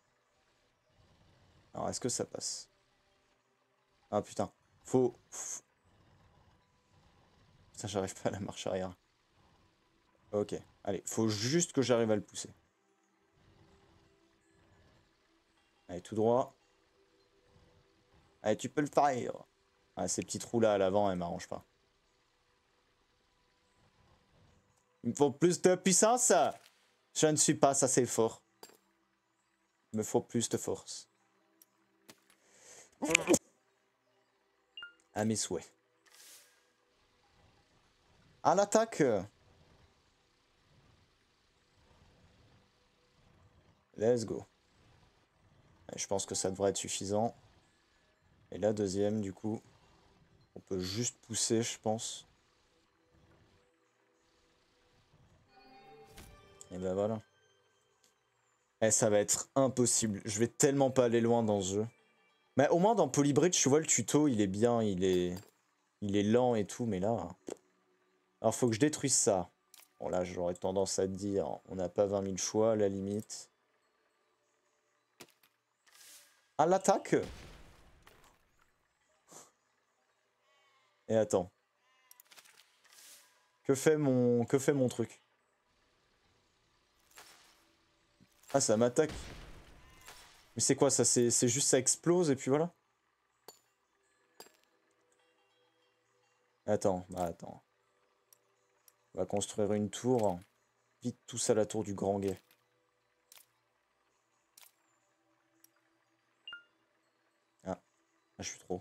Alors, est-ce que ça passe? Ah, putain. Ça, j'arrive pas à la marche arrière. Ok, allez, faut juste que j'arrive à le pousser. Allez, tout droit. Allez, tu peux le faire. Ah, ces petits trous là à l'avant, elles m'arrangent pas. Il me faut plus de puissance. Je ne suis pas assez fort. Il me faut plus de force. À mes souhaits. À l'attaque. Let's go. Et je pense que ça devrait être suffisant. Et la deuxième, du coup, on peut juste pousser, je pense. Et ben voilà. Eh, ça va être impossible. Je vais tellement pas aller loin dans ce jeu. Mais au moins dans Polybridge, tu vois, le tuto, il est bien, il est lent et tout, mais là... Alors, faut que je détruise ça. Bon, là, j'aurais tendance à te dire, on n'a pas 20 000 choix, à la limite. À l'attaque. Et attends. Que fait mon truc? Ah, ça m'attaque. Mais c'est quoi ça? C'est juste ça explose et puis voilà. Attends, bah attends. On va construire une tour. Vite tous à la tour du grand guet. Ah, je suis trop.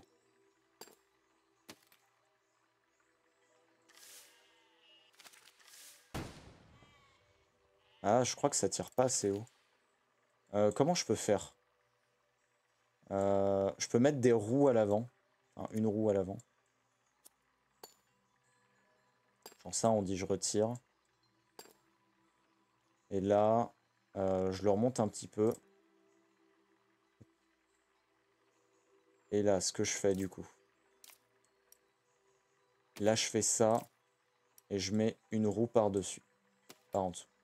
Ah, je crois que ça tire pas assez haut. Comment je peux faire? Je peux mettre des roues à l'avant. Enfin, une roue à l'avant. Genre ça, on dit je retire. Et là, je le remonte un petit peu. Et là, ce que je fais du coup. Là, je fais ça. Et je mets une roue par-dessus. Par en dessous.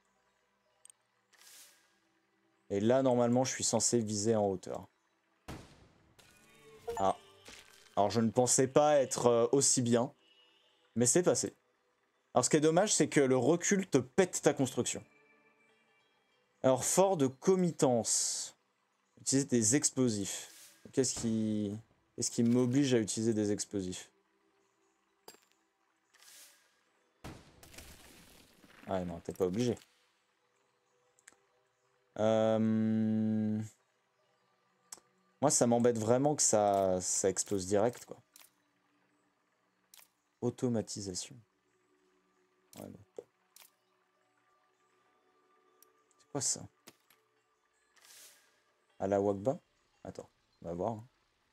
Et là, normalement, je suis censé viser en hauteur. Ah. Alors, je ne pensais pas être aussi bien. Mais c'est passé. Alors, ce qui est dommage, c'est que le recul te pète ta construction. Alors, fort de committance. Utiliser des explosifs. Qu'est-ce qui m'oblige à utiliser des explosifs? Ah non, t'es pas obligé. Moi, ça m'embête vraiment que ça explose direct, quoi. Automatisation. Ouais, bon. C'est quoi ça? À la Wakba? Attends, on va voir.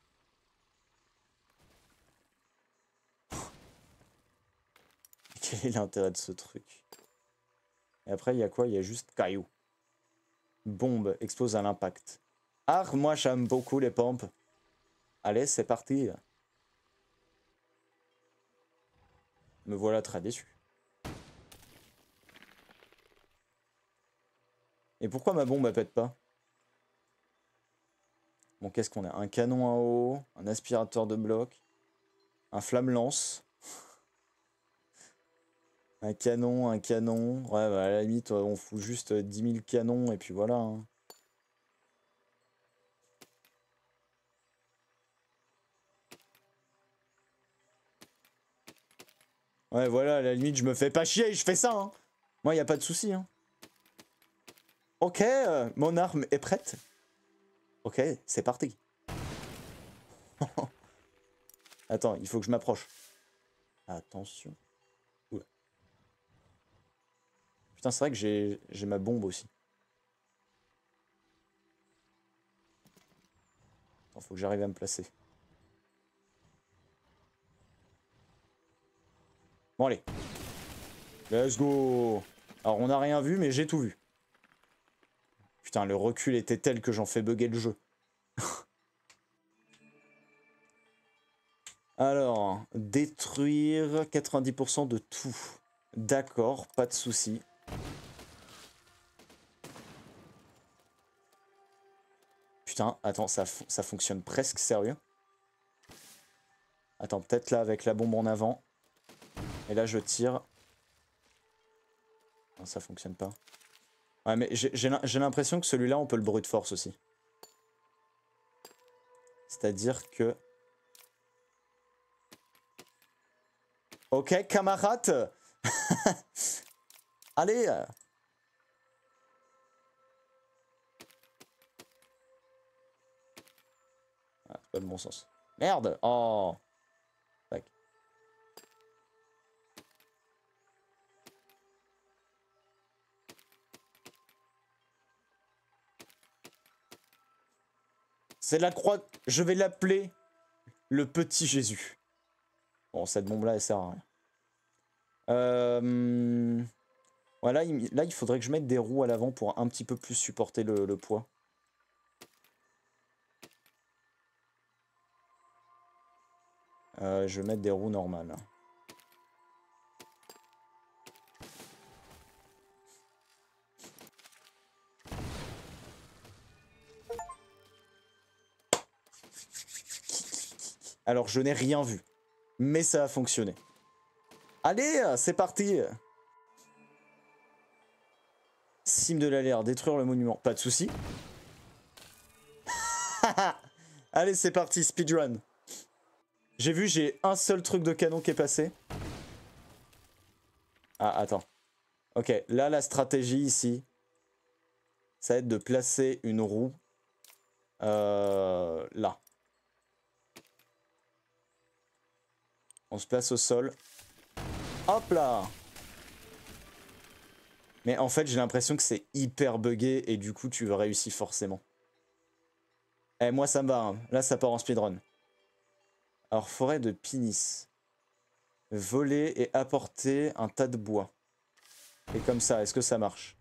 Quel est l'intérêt de ce truc? Et après, il y a quoi? Il y a juste caillou. Bombe, explose à l'impact. Ah, moi, j'aime beaucoup les pompes. Allez, c'est parti. Me voilà très déçu. Et pourquoi ma bombe, elle pète pas? Bon, qu'est-ce qu'on a? Un canon à eau, un aspirateur de bloc, un flamme-lance. Un canon, un canon. Ouais, bah, à la limite, on fout juste 10 000 canons et puis voilà. Hein. Ouais, voilà, à la limite, je me fais pas chier, je fais ça. Hein. Moi, y a pas de souci. Hein. Ok, mon arme est prête. Ok, c'est parti. Attends, il faut que je m'approche. Attention. Oula. Putain, c'est vrai que j'ai ma bombe aussi. Attends, faut que j'arrive à me placer. Bon, allez. Let's go. Alors, on n'a rien vu, mais j'ai tout vu. Putain, le recul était tel que j'en fais bugger le jeu. Alors, détruire 90% de tout. D'accord, pas de souci. Putain, attends, ça fonctionne presque sérieux. Attends, peut-être là avec la bombe en avant. Et là, je tire. Non, ça fonctionne pas. Ouais, mais j'ai l'impression que celui-là, on peut le brute force aussi. C'est-à-dire que... Ok, camarade. Allez. Ah, c'est pas le bon sens. Merde. Oh. Tac. C'est la croix... Je vais l'appeler le petit Jésus. Bon, cette bombe-là, elle sert à rien. Voilà, là, il faudrait que je mette des roues à l'avant pour un petit peu plus supporter le poids. Je vais mettre des roues normales. Alors, je n'ai rien vu. Mais ça a fonctionné. Allez, c'est parti. Cime de l'alerte, détruire le monument. Pas de souci. Allez, c'est parti, speedrun. J'ai vu, j'ai un seul truc de canon qui est passé. Ah, attends. Ok, là, la stratégie ici, ça va être de placer une roue là. On se place au sol. Hop là! Mais en fait, j'ai l'impression que c'est hyper buggé et du coup, tu réussis forcément. Eh, moi, ça me va. Hein. Là, ça part en speedrun. Alors, forêt de Pinis. Voler et apporter un tas de bois. Et comme ça, est-ce que ça marche?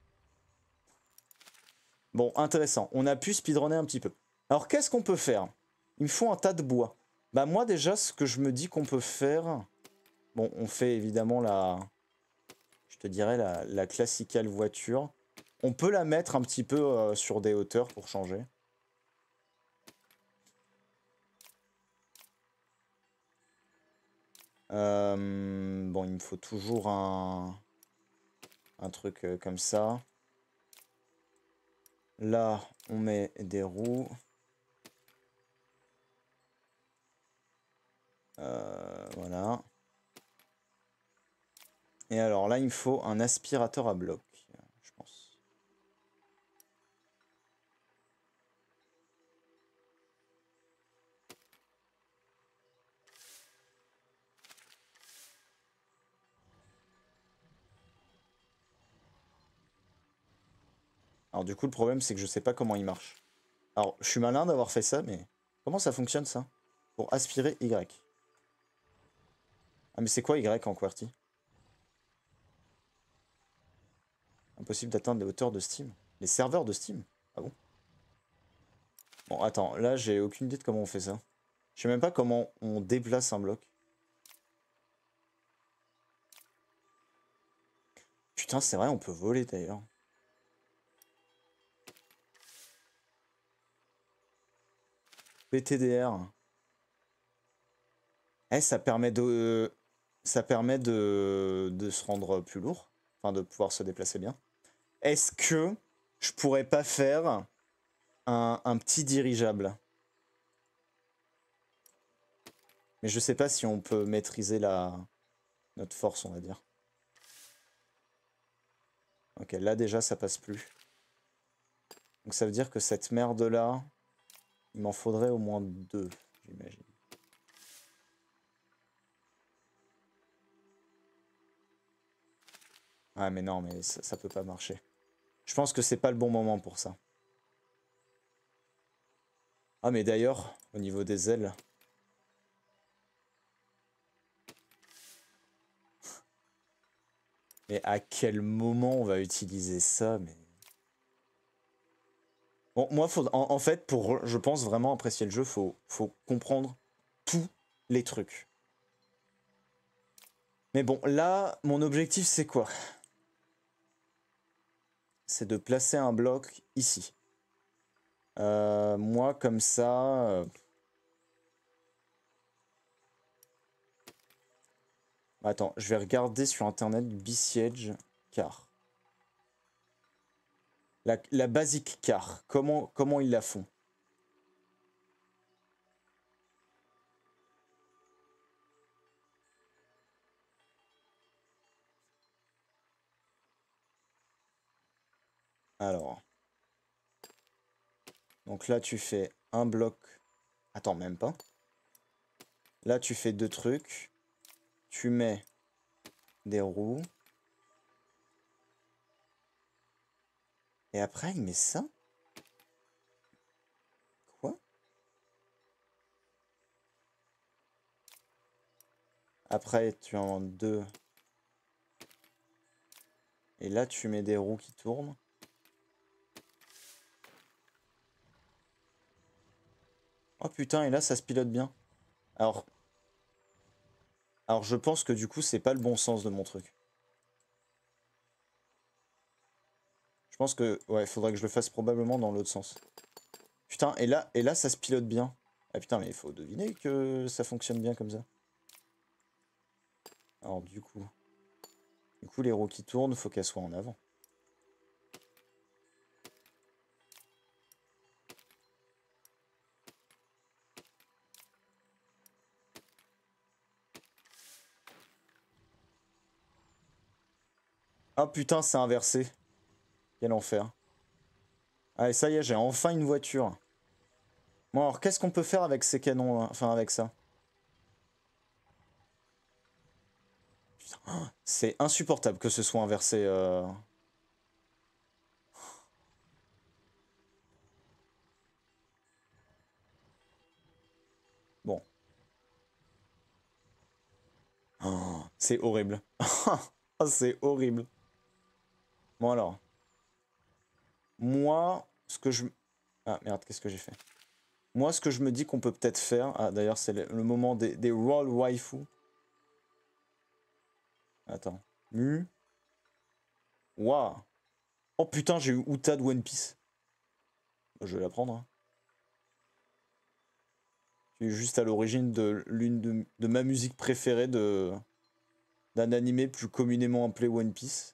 Bon, intéressant. On a pu speedrunner un petit peu. Alors, qu'est-ce qu'on peut faire? Il me faut un tas de bois. Bah, moi, déjà, ce que je me dis qu'on peut faire... Bon, on fait évidemment la... Je te dirais la classicale voiture. On peut la mettre un petit peu sur des hauteurs pour changer. Bon, il me faut toujours un truc comme ça. Là, on met des roues. Voilà. Et alors là, il me faut un aspirateur à bloc, je pense. Alors du coup, le problème, c'est que je sais pas comment il marche. Alors, je suis malin d'avoir fait ça, mais comment ça fonctionne, ça? Pour aspirer Y. Ah, mais c'est quoi Y en QWERTY? Impossible d'atteindre les hauteurs de Steam. Les serveurs de Steam? Ah bon? Bon, attends, là, j'ai aucune idée de comment on fait ça. Je sais même pas comment on déplace un bloc. Putain, c'est vrai, on peut voler, d'ailleurs. PTDR. Eh, ça permet de... Ça permet de se rendre plus lourd. Enfin, de pouvoir se déplacer bien. Est-ce que je pourrais pas faire un petit dirigeable? Mais je sais pas si on peut maîtriser notre force, on va dire. Ok, là déjà, ça passe plus. Donc ça veut dire que cette merde-là, il m'en faudrait au moins 2, j'imagine. Ah mais non, mais ça peut pas marcher. Je pense que c'est pas le bon moment pour ça. Ah mais d'ailleurs, au niveau des ailes... Mais à quel moment on va utiliser ça, mais... Bon, moi, en fait, pour, je pense, vraiment apprécier le jeu, faut comprendre tous les trucs. Mais bon, là, mon objectif, c'est quoi? C'est de placer un bloc ici. Moi, comme ça... Attends, je vais regarder sur internet Besiege car. La basic car, comment ils la font? Alors. Donc là, tu fais un bloc. Attends, même pas. Là, tu fais 2 trucs. Tu mets des roues. Et après, il met ça? Quoi? Après, tu en 2. Et là, tu mets des roues qui tournent. Oh putain, et là, ça se pilote bien. Alors je pense que du coup, c'est pas le bon sens de mon truc. Je pense que, ouais, faudrait que je le fasse probablement dans l'autre sens. Putain, et là, ça se pilote bien. Ah putain, mais il faut deviner que ça fonctionne bien comme ça. Alors du coup, les roues qui tournent, faut qu'elles soient en avant. Ah putain, c'est inversé. Quel enfer. Allez, ça y est, j'ai enfin une voiture. Bon, alors, qu'est-ce qu'on peut faire avec ces canons, là? Enfin, avec ça? Putain, c'est insupportable que ce soit inversé. Bon. Oh, c'est horrible. Oh, c'est horrible. Bon, alors. Moi, ce que je... Ah, merde, qu'est-ce que j'ai fait? Moi, ce que je me dis qu'on peut peut-être faire... Ah, d'ailleurs, c'est le moment des roll waifu. Attends. Waouh. Oh putain, j'ai eu Uta de One Piece. Je vais la prendre. Hein. Tu es juste à l'origine de l'une de ma musique préférée d'un animé plus communément appelé One Piece.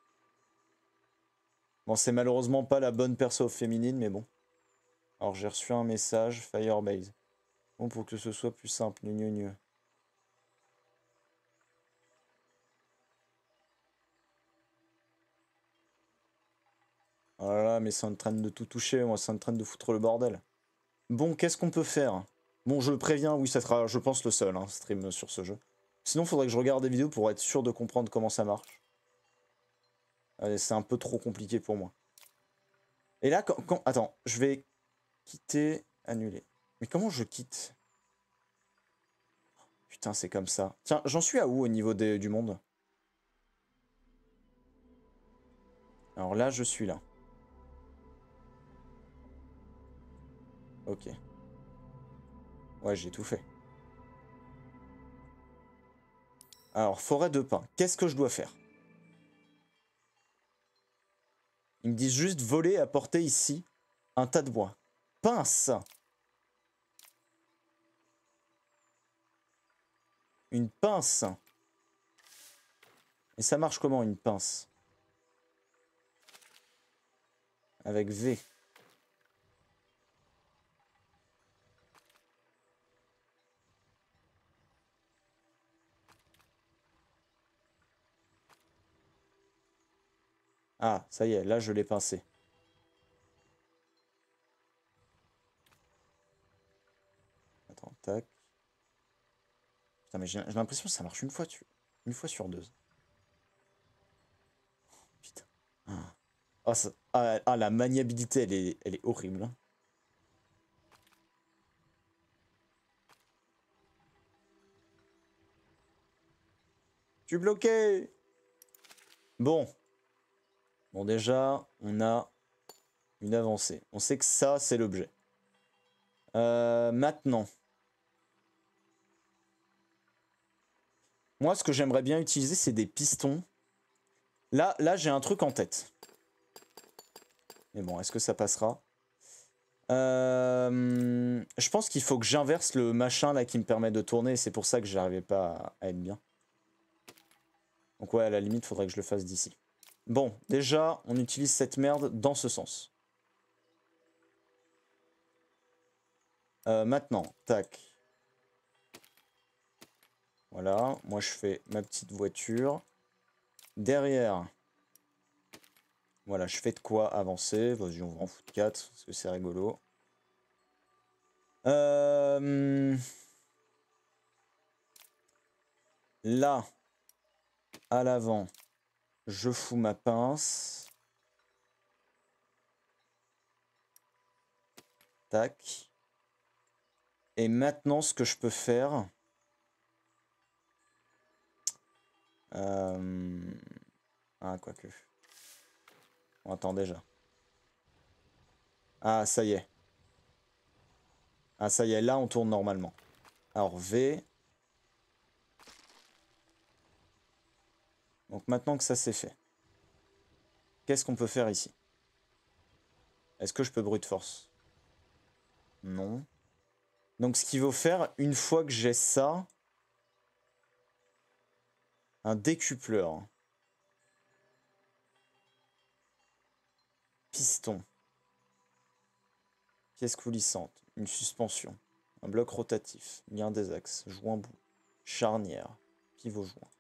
Bon, c'est malheureusement pas la bonne perso féminine, mais bon. Alors, j'ai reçu un message, Firebase. Bon, pour que ce soit plus simple, gneu. Oh là là, mais c'est en train de tout toucher, moi, c'est en train de foutre le bordel. Bon, qu'est-ce qu'on peut faire? Bon, je préviens, oui, ça sera, je pense, le seul stream sur ce jeu. Sinon, faudrait que je regarde des vidéos pour être sûr de comprendre comment ça marche. C'est un peu trop compliqué pour moi. Et là, attends, je vais quitter, annuler. Mais comment je quitte? Putain, c'est comme ça. Tiens, j'en suis à où au niveau du monde? Alors là, je suis là. Ok. Ouais, j'ai tout fait. Alors, forêt de pin. Qu'est-ce que je dois faire? Ils me disent juste voler et apporter ici un tas de bois. Pince! Une pince! Et ça marche comment une pince? Avec V. Ah, ça y est, là je l'ai pincé. Attends, tac. Putain, mais j'ai l'impression que ça marche une fois sur deux. Putain. Ah, la maniabilité, elle est horrible. Hein. Je suis bloqué! Bon. Bon, déjà, on a une avancée. On sait que ça, c'est l'objet. Maintenant. Moi, ce que j'aimerais bien utiliser, c'est des pistons. Là j'ai un truc en tête. Mais bon, est-ce que ça passera? Je pense qu'il faut que j'inverse le machin là qui me permet de tourner. C'est pour ça que j'arrivais pas à être bien. Donc ouais, à la limite, faudrait que je le fasse d'ici. Bon, déjà, on utilise cette merde dans ce sens. Maintenant, tac. Voilà, moi je fais ma petite voiture. Derrière, voilà, je fais de quoi avancer. Vas-y, on va en foutre 4, parce que c'est rigolo. Là, à l'avant, je fous ma pince. Tac. Et maintenant, ce que je peux faire... Ah, quoique. On attend déjà. Ah, ça y est. Ah, ça y est, là, on tourne normalement. Alors, V. Donc, maintenant que ça c'est fait, qu'est-ce qu'on peut faire ici? Est-ce que je peux brute force? Non. Donc, ce qu'il faut faire, une fois que j'ai ça... Un décupleur. Piston. Pièce coulissante. Une suspension. Un bloc rotatif. Lien des axes. Joint bout. Charnière. Pivot joint.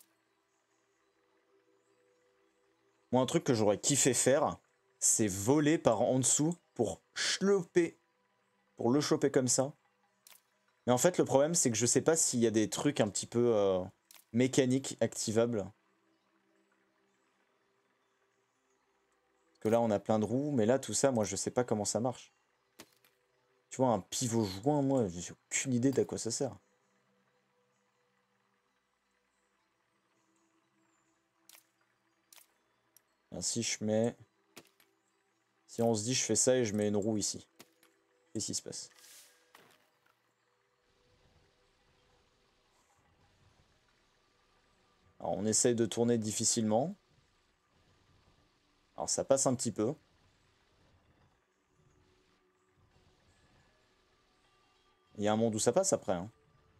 Moi, un truc que j'aurais kiffé faire, c'est voler par en dessous pour choper. Pour le choper comme ça. Mais en fait, le problème, c'est que je sais pas s'il y a des trucs un petit peu mécaniques activables. Parce que là, on a plein de roues. Mais là, tout ça, moi, je sais pas comment ça marche. Tu vois, un pivot joint, moi, j'ai aucune idée d'à quoi ça sert. Si je mets... Si on se dit je fais ça et je mets une roue ici. Qu'est-ce qui se passe? Alors on essaye de tourner difficilement. Alors ça passe un petit peu. Il y a un monde où ça passe après. Hein.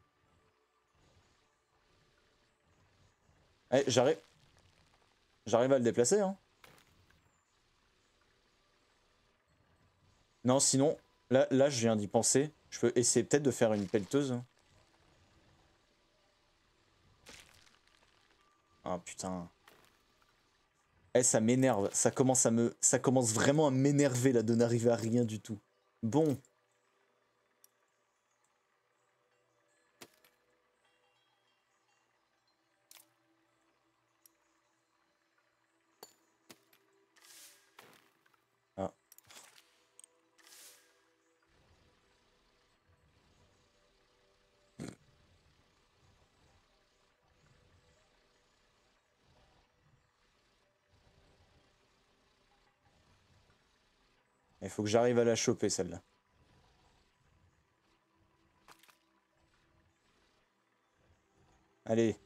Eh, j'arrive à le déplacer. Hein. Non, sinon, là je viens d'y penser. Je peux essayer peut-être de faire une pelleteuse. Ah putain. Eh, ça m'énerve. Ça commence vraiment à m'énerver là de n'arriver à rien du tout. Bon. Ah. Il faut que j'arrive à la choper celle-là. Allez.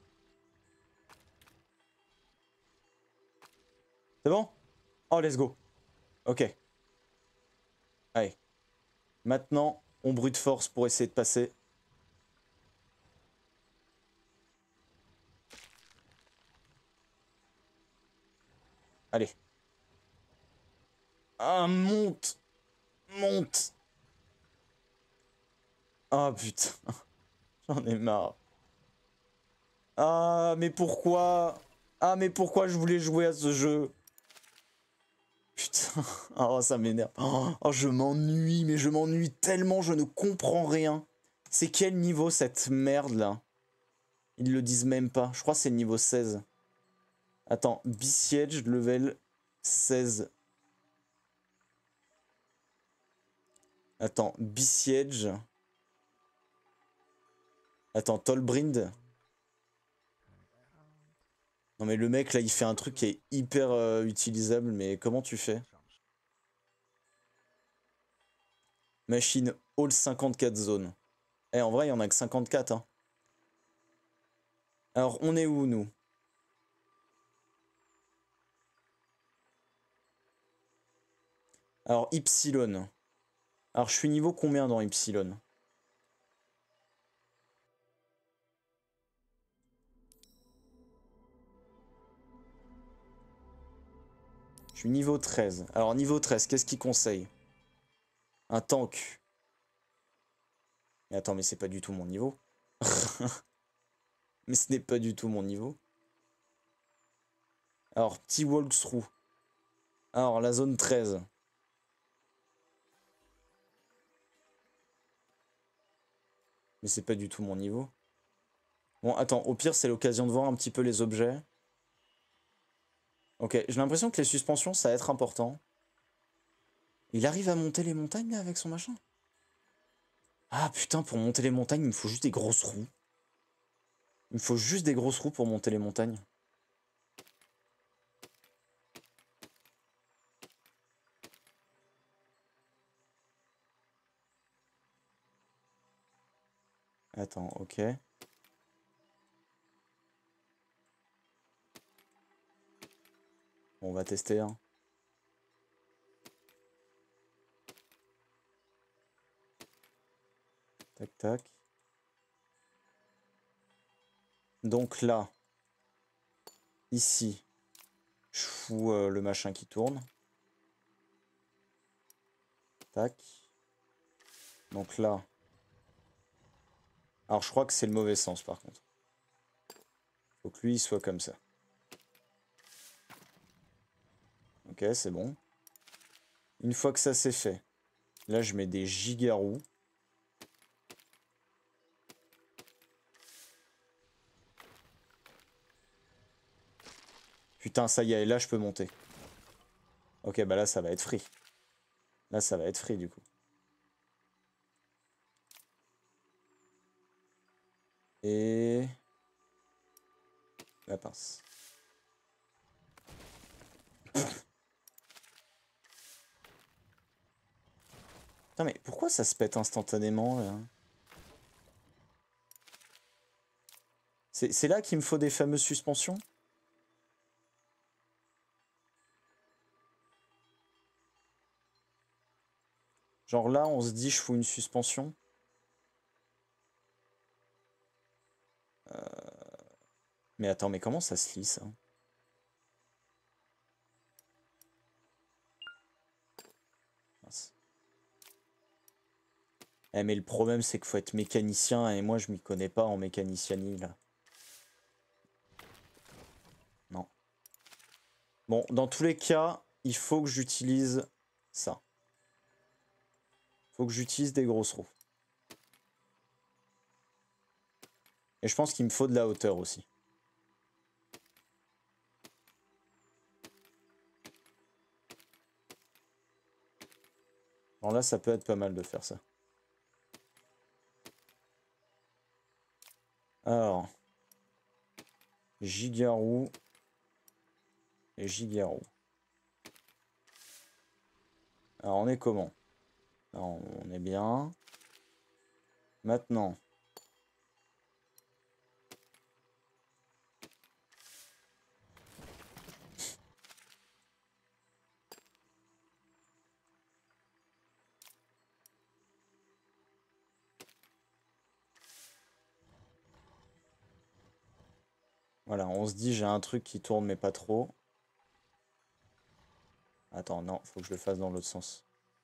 C'est bon? Oh, let's go. Ok. Allez. Maintenant, on brute force pour essayer de passer. Allez. Ah, monte. Monte. Ah, putain. J'en ai marre. Ah, mais pourquoi? Ah, mais pourquoi je voulais jouer à ce jeu? Putain. Oh, ça m'énerve. Oh, je m'ennuie, mais je m'ennuie tellement, je ne comprends rien. C'est quel niveau cette merde là? Ils le disent même pas. Je crois que c'est le niveau 16. Attends, Besiege level 16. Attends, Besiege. Attends, Tolbrind. Non mais le mec là il fait un truc qui est hyper utilisable, mais comment tu fais? Machine all 54 zones. Eh en vrai il y en a que 54 hein. Alors on est où nous? Alors Ypsilon. Alors je suis niveau combien dans Ypsilon? Je suis niveau 13. Alors niveau 13, qu'est-ce qu'il conseille? Un tank. Mais attends, mais c'est pas du tout mon niveau. Mais ce n'est pas du tout mon niveau. Alors, petit walkthrough. Alors, la zone 13. Mais c'est pas du tout mon niveau. Bon, attends, au pire, c'est l'occasion de voir un petit peu les objets. Ok, j'ai l'impression que les suspensions, ça va être important. Il arrive à monter les montagnes, là, avec son machin? Ah, putain, pour monter les montagnes, il me faut juste des grosses roues. Il me faut juste des grosses roues pour monter les montagnes. Attends, ok. Bon, on va tester, hein. Tac, tac. Donc là, ici, je fous le machin qui tourne. Tac. Donc là. Alors je crois que c'est le mauvais sens par contre. Faut que lui il soit comme ça. Ok, c'est bon. Une fois que ça c'est fait, là je mets des giga-roues. Putain, ça y est, là je peux monter. Ok, bah là ça va être free. Là ça va être free du coup. Et... la pince. Putain, mais pourquoi ça se pète instantanément là? C'est là qu'il me faut des fameuses suspensions? Genre là on se dit je fous une suspension. Mais attends, mais comment ça se lit ça? Mince. Eh mais le problème c'est qu'il faut être mécanicien et moi je m'y connais pas en mécanicianie là. Non. Bon, dans tous les cas, il faut que j'utilise ça. Faut que j'utilise des grosses roues. Et je pense qu'il me faut de la hauteur aussi. Bon là, ça peut être pas mal de faire ça. Alors. Giga-roue. Et giga-roue. Alors on est comment? Alors, on est bien. Maintenant. Voilà, on se dit j'ai un truc qui tourne mais pas trop. Attends, non, faut que je le fasse dans l'autre sens.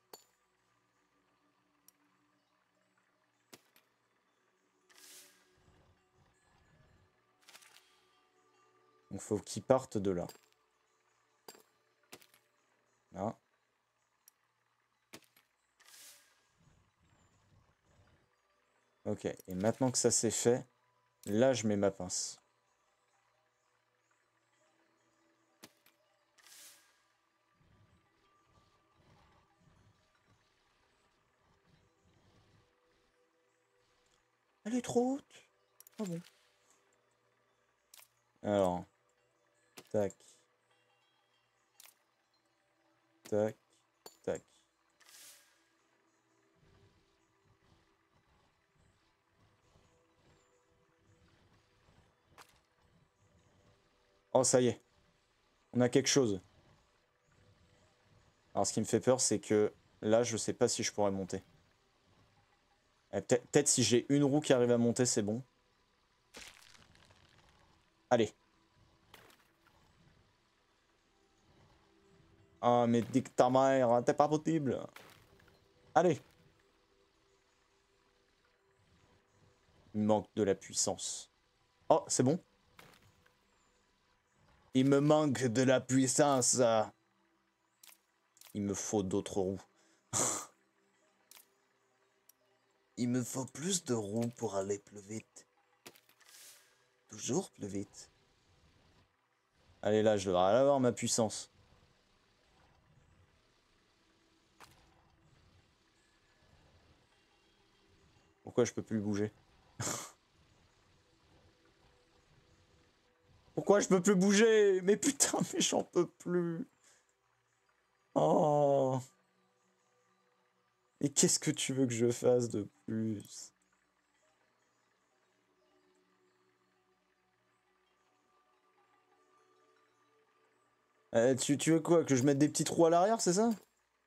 Donc faut qu'il parte de là. Là. Ok, et maintenant que ça c'est fait, là je mets ma pince. Elle est trop haute. Ah bon. Alors. Tac. Tac. Tac. Oh, ça y est. On a quelque chose. Alors, ce qui me fait peur, c'est que là, je sais pas si je pourrais monter. Peut-être si j'ai une roue qui arrive à monter, c'est bon. Allez. Ah, mais dis que ta mère, hein, t'es pas possible. Allez. Il me manque de la puissance. Oh, c'est bon. Il me manque de la puissance. Il me faut d'autres roues. Il me faut plus de roues pour aller plus vite. Toujours plus vite. Allez, là, je devrais avoir ma puissance. Pourquoi je peux plus bouger? Pourquoi je peux plus bouger? Mais putain, mais j'en peux plus. Oh. Et qu'est-ce que tu veux que je fasse de plus? Tu veux quoi? Que je mette des petits trous à l'arrière, c'est ça?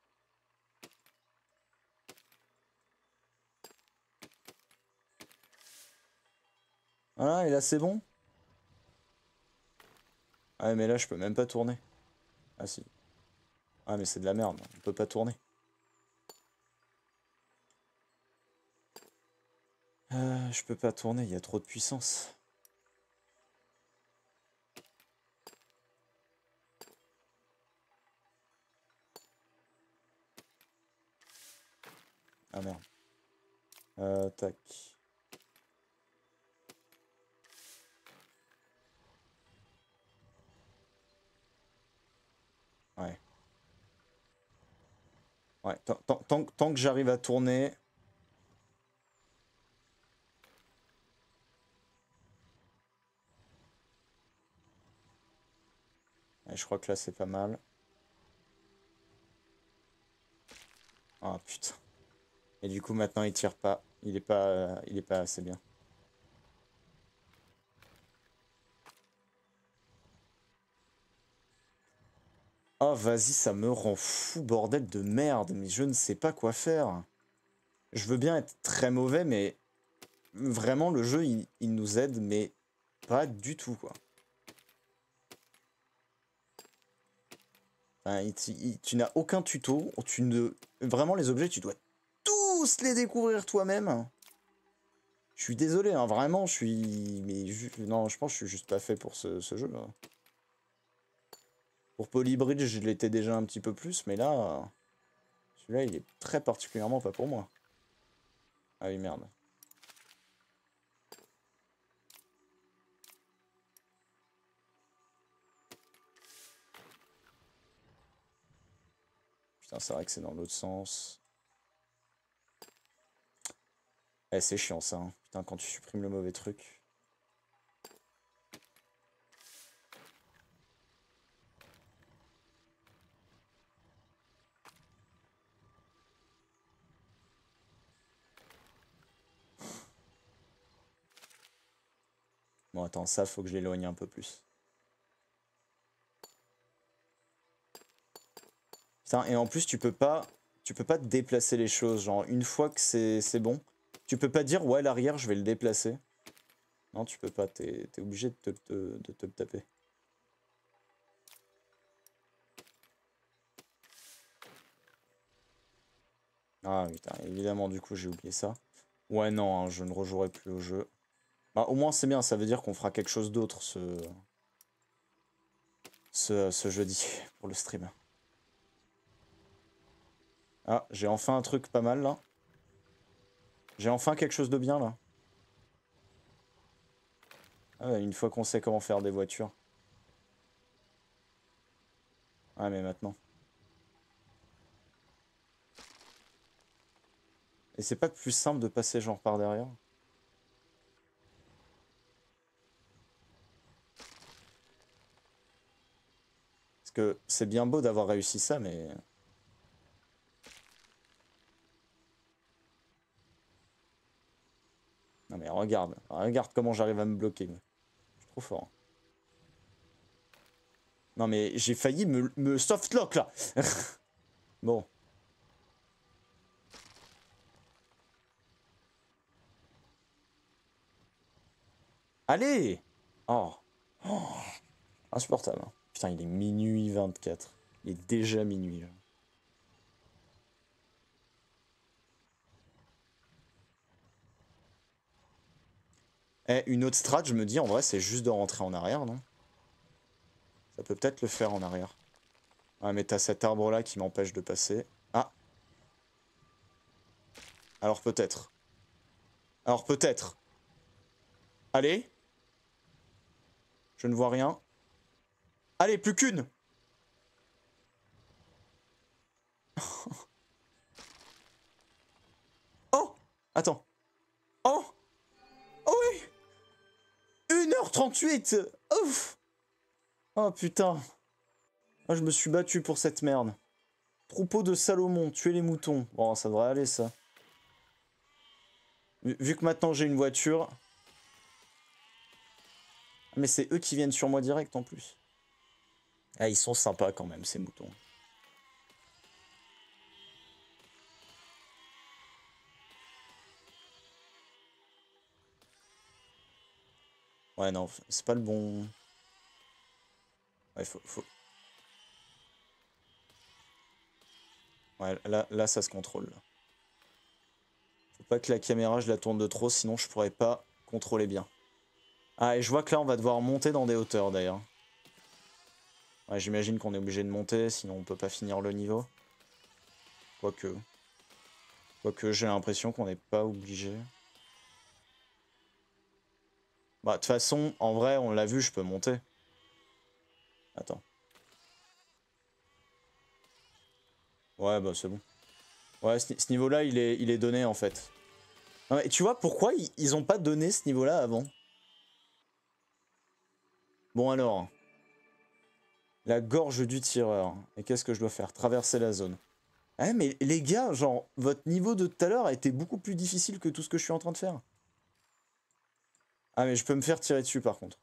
Voilà, et là c'est bon? Ah mais là je peux même pas tourner. Ah si. Ah mais c'est de la merde, on peut pas tourner. Je peux pas tourner, il y a trop de puissance. Ah merde. Tac. Ouais. Ouais, tant que j'arrive à tourner... Ouais, je crois que là c'est pas mal. Ah putain. Et du coup maintenant il tire pas. Il est pas assez bien. Oh vas-y, ça me rend fou, bordel de merde. Mais je ne sais pas quoi faire. Je veux bien être très mauvais, mais... Vraiment, le jeu, il nous aide, mais pas du tout, quoi. Enfin, tu n'as aucun tuto. Vraiment, les objets, tu dois tous les découvrir toi-même. Je suis désolé, hein, vraiment, je suis... Non, je pense que je suis juste pas fait pour ce jeu, là. Pour Polybridge, je l'étais déjà un petit peu plus, mais là... Celui-là, il est très particulièrement pas pour moi. Ah oui, merde. Putain, c'est vrai que c'est dans l'autre sens. Eh, c'est chiant, ça, hein. Putain, quand tu supprimes le mauvais truc... Bon, attends, ça, faut que je l'éloigne un peu plus. Putain, et en plus, tu peux pas déplacer les choses. Genre, une fois que c'est bon, tu peux pas dire, ouais, l'arrière, je vais le déplacer. Non, tu peux pas, t'es obligé de te le taper. Ah, putain, évidemment, du coup, j'ai oublié ça. Ouais, non, hein, je ne rejouerai plus au jeu. Bah, au moins, c'est bien, ça veut dire qu'on fera quelque chose d'autre ce jeudi, pour le stream. Ah, j'ai enfin un truc pas mal, là. J'ai enfin quelque chose de bien, là. Ah, une fois qu'on sait comment faire des voitures. Ah, mais maintenant. Et c'est pas plus simple de passer genre par derrière? Parce que c'est bien beau d'avoir réussi ça, mais... Non mais regarde, regarde comment j'arrive à me bloquer. Je suis trop fort. Non mais j'ai failli me softlock là. Bon. Allez. Oh. Oh. Insupportable. Putain, il est minuit 24. Il est déjà minuit, là. Eh, une autre strat, je me dis, en vrai, c'est juste de rentrer en arrière, non? Ça peut peut-être le faire en arrière. Ouais, mais t'as cet arbre-là qui m'empêche de passer. Ah! Alors peut-être. Alors peut-être. Allez! Je ne vois rien. Allez, plus qu'une! Oh! Attends. Oh! Oh oui! 1h38! Ouf! Oh putain. Ah, je me suis battu pour cette merde. Troupeau de Salomon, tuer les moutons. Bon, ça devrait aller, ça. Vu que maintenant j'ai une voiture... Mais c'est eux qui viennent sur moi direct, en plus. Ah, ils sont sympas, quand même, ces moutons. Ouais, non, c'est pas le bon... Ouais, faut... Ouais, là, ça se contrôle. Là. Faut pas que la caméra, je la tourne de trop, sinon je pourrais pas contrôler bien. Ah, et je vois que là, on va devoir monter dans des hauteurs, d'ailleurs. Ouais, j'imagine qu'on est obligé de monter, sinon on peut pas finir le niveau. Quoique... Quoique j'ai l'impression qu'on n'est pas obligé. Bah, de toute façon, en vrai, on l'a vu, je peux monter. Attends. Ouais, bah c'est bon. Ouais, ce niveau-là, il est donné, en fait. Non, mais tu vois, pourquoi ils ont pas donné ce niveau-là avant? Bon alors, la gorge du tireur. Et qu'est-ce que je dois faire? Traverser la zone. Ah mais les gars, genre, votre niveau de tout à l'heure a été beaucoup plus difficile que tout ce que je suis en train de faire. Ah mais je peux me faire tirer dessus par contre.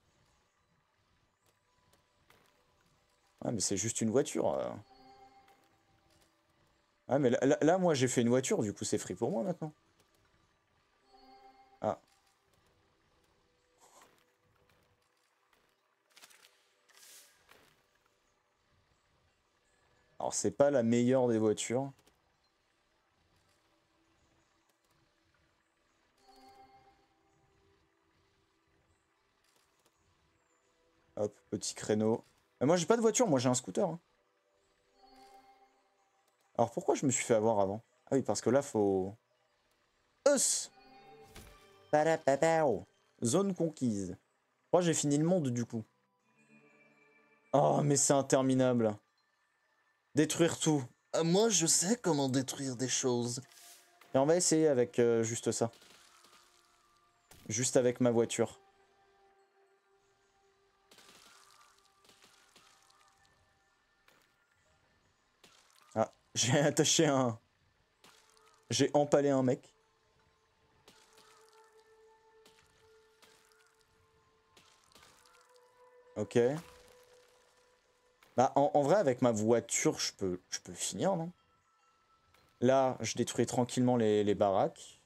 Ah mais c'est juste une voiture. Ah mais là, moi j'ai fait une voiture, du coup c'est free pour moi maintenant. Ah. Alors c'est pas la meilleure des voitures. Hop, petit créneau. Moi j'ai pas de voiture, moi j'ai un scooter. Hein. Alors pourquoi je me suis fait avoir avant? Ah oui, parce que là faut... Us! Parapapao. Zone conquise. Je crois que j'ai fini le monde du coup. Oh mais c'est interminable. Détruire tout. Ah, moi je sais comment détruire des choses. Et on va essayer avec juste ça. Juste avec ma voiture. Ah, j'ai attaché un... J'ai empalé un mec. Ok. Bah, en vrai, avec ma voiture, je peux finir, non? Là, je détruis tranquillement les baraques.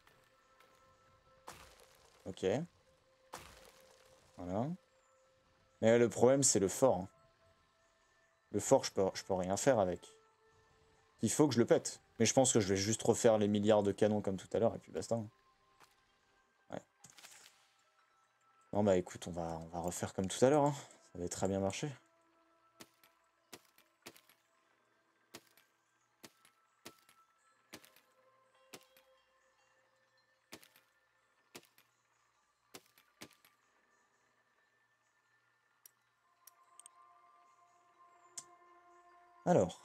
Ok. Voilà. Mais le problème, c'est le fort. Hein. Le fort, je peux rien faire avec. Il faut que je le pète. Mais je pense que je vais juste refaire les milliards de canons comme tout à l'heure et puis basta. Hein. Ouais. Non bah écoute, on va refaire comme tout à l'heure. Hein. Ça va très bien marcher. Alors.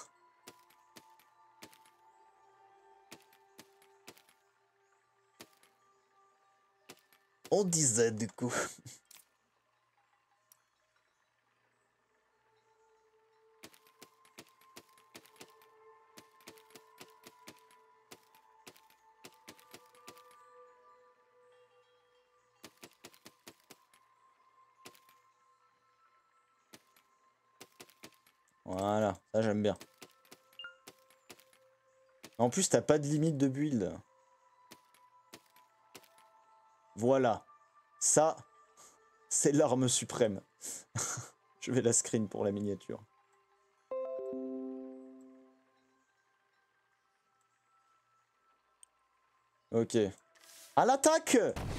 On disait du coup. Voilà, ça j'aime bien. En plus, t'as pas de limite de build. Voilà. Ça, c'est l'arme suprême. Je vais la screen pour la miniature. Ok. À l'attaque!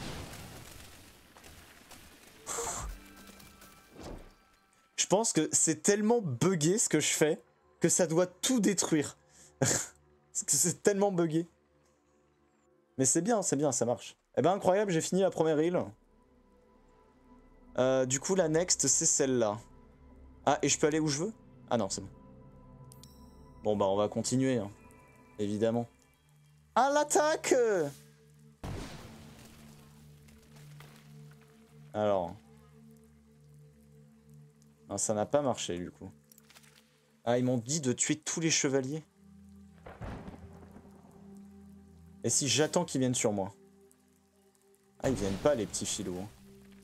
Je pense que c'est tellement buggé ce que je fais que ça doit tout détruire. C'est tellement buggé. Mais c'est bien, ça marche. Eh ben incroyable, j'ai fini la première île. Du coup la next c'est celle-là. Ah et je peux aller où je veux? Ah non c'est bon. Bon bah on va continuer hein. Évidemment. À l'attaque! Alors. Non, ça n'a pas marché du coup. Ah ils m'ont dit de tuer tous les chevaliers. Et si j'attends qu'ils viennent sur moi? Ah ils viennent pas les petits filous. Hein.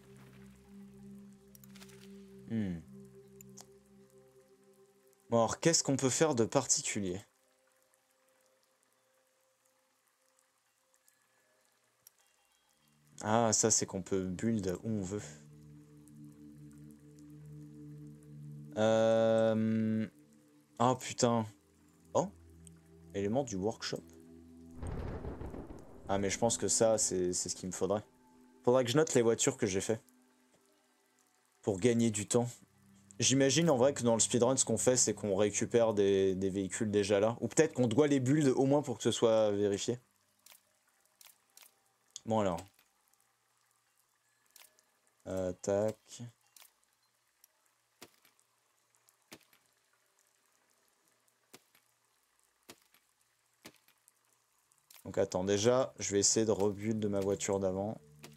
Bon alors qu'est-ce qu'on peut faire de particulier? Ah ça c'est qu'on peut build où on veut. Oh putain. Oh, élément du workshop. Ah mais je pense que ça c'est ce qu'il me faudrait. Faudrait que je note les voitures que j'ai fait. Pour gagner du temps. J'imagine en vrai que dans le speedrun ce qu'on fait c'est qu'on récupère des véhicules déjà là. Ou peut-être qu'on doit les build au moins pour que ce soit vérifié. Bon alors. Tac. Donc attends, déjà, je vais essayer de rebuild de ma voiture d'avant.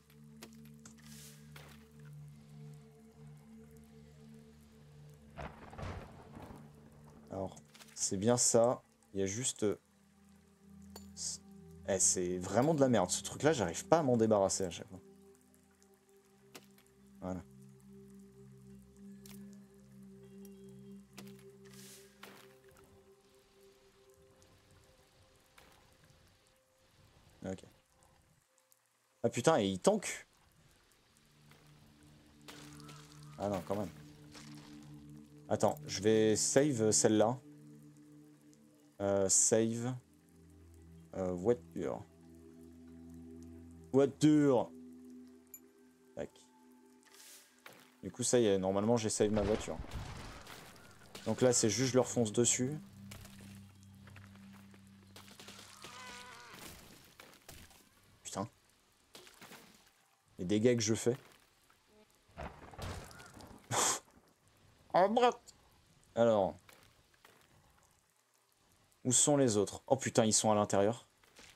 Alors, c'est bien ça. Il y a juste... Eh, c'est vraiment de la merde. Ce truc-là, j'arrive pas à m'en débarrasser à chaque fois. Voilà. Ok. Ah putain, et il tank. Ah non, quand même. Attends, je vais save celle-là. Save. Voiture. Voiture. Tac. Du coup, ça y est, normalement, j'ai save ma voiture. Donc là, c'est juste je leur fonce dessus. Putain. Les dégâts que je fais. Oh, bref. Alors. Où sont les autres? Oh putain, ils sont à l'intérieur.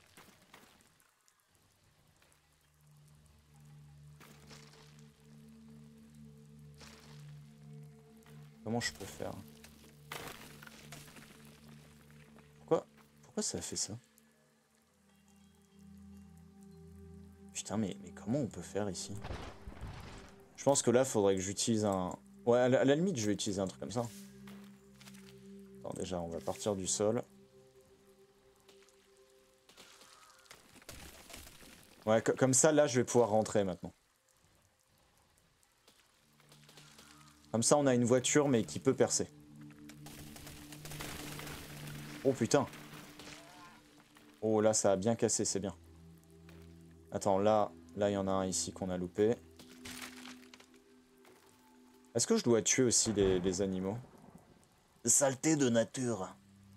Comment je peux faire? Pourquoi ça a fait ça? Putain, mais comment on peut faire ici? Je pense que là, faudrait que j'utilise un... Ouais, à la limite, je vais utiliser un truc comme ça. Attends, déjà, on va partir du sol. Ouais, comme ça, là, je vais pouvoir rentrer maintenant. Comme ça, on a une voiture, mais qui peut percer. Oh, putain. Oh, là, ça a bien cassé, c'est bien. Attends, là, il y en a un ici qu'on a loupé. Est-ce que je dois tuer aussi les animaux? Saleté de nature.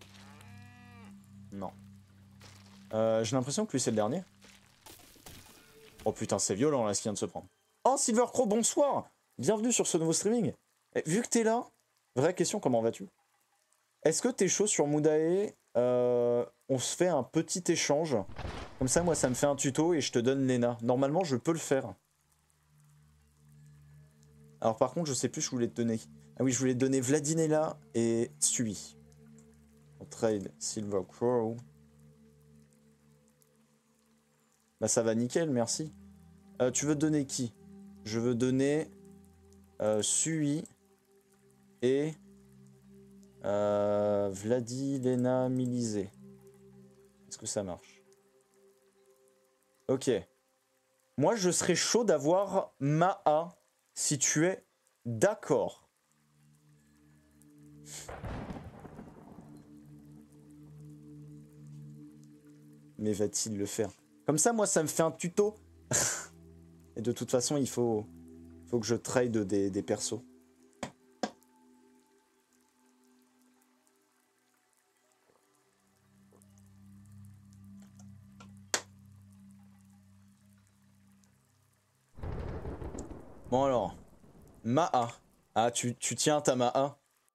Non. J'ai l'impression que lui, c'est le dernier. Oh putain, c'est violent là ce qui vient de se prendre. Oh Silvercrow, bonsoir! Bienvenue sur ce nouveau streaming. Et vu que t'es là, vraie question, comment vas-tu? Est-ce que t'es chaud sur Mudae? On se fait un petit échange. Comme ça, moi, ça me fait un tuto et je te donne Lena. Normalement, je peux le faire. Alors par contre, je sais plus, je voulais te donner... Ah oui, je voulais te donner Vladinella et Sui. On trade Silvercrow. Bah ça va nickel, merci. Tu veux donner qui? Je veux donner Sui et Vladilena Milizé. Est-ce que ça marche? Ok. Moi, je serais chaud d'avoir Maa si tu es d'accord. Mais va-t-il le faire? Comme ça, moi, ça me fait un tuto. Et de toute façon, il faut que je trade des persos. Bon alors, Maa. Ah, tu tiens ta Maa.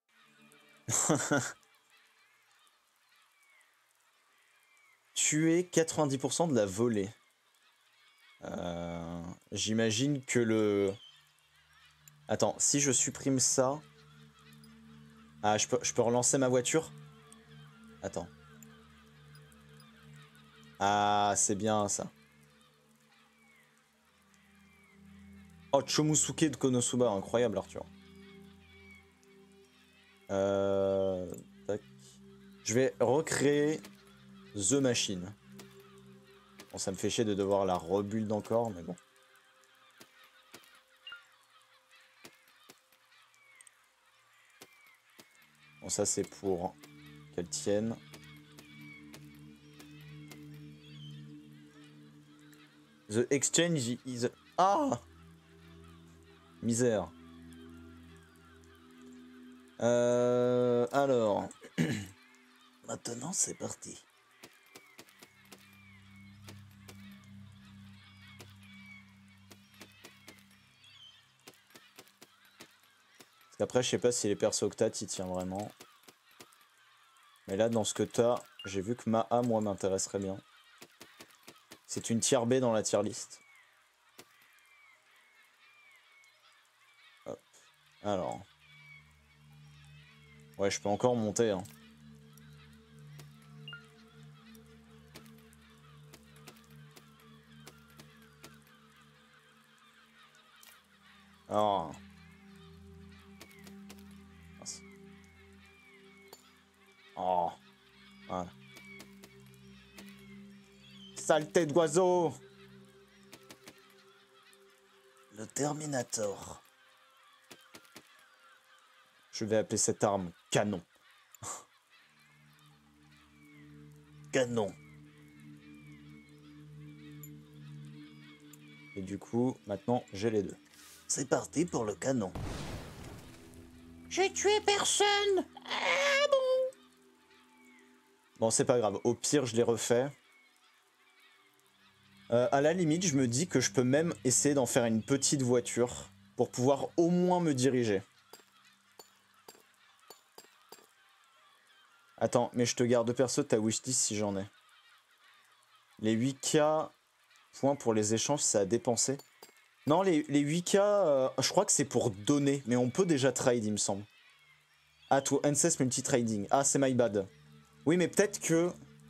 Tuer 90% de la volée. J'imagine que le... Attends, si je supprime ça... Ah, je peux relancer ma voiture? Attends. Ah, c'est bien ça. Oh, Chomusuke de Konosuba, incroyable Arthur. Tac. Je vais recréer The Machine. Bon, ça me fait chier de devoir la rebuild encore, mais bon. Bon, ça c'est pour qu'elle tienne. The exchange is... Ah! Misère. Alors... Maintenant, c'est parti. Parce qu'après, je sais pas si les persos octat il tient vraiment. Mais là, dans ce que t'as, j'ai vu que Maa, moi, m'intéresserait bien. C'est une tier B dans la tier list. Hop. Alors. Ouais, je peux encore monter, hein. Alors... Oh. Voilà. Saleté d'oiseau! Le Terminator. Je vais appeler cette arme canon. Canon. Et du coup, maintenant, j'ai les deux. C'est parti pour le canon. J'ai tué personne! Ah bon? Bon, c'est pas grave. Au pire, je les refais. À la limite, je me dis que je peux même essayer d'en faire une petite voiture pour pouvoir au moins me diriger. Attends, mais je te garde perso ta wishlist si j'en ai. Les 8K points pour les échanges, ça a dépensé. Non, les 8K, je crois que c'est pour donner, mais on peut déjà trade, il me semble. Ah, to Ancest multi-trading. Ah, c'est my bad. Oui, mais peut-être que...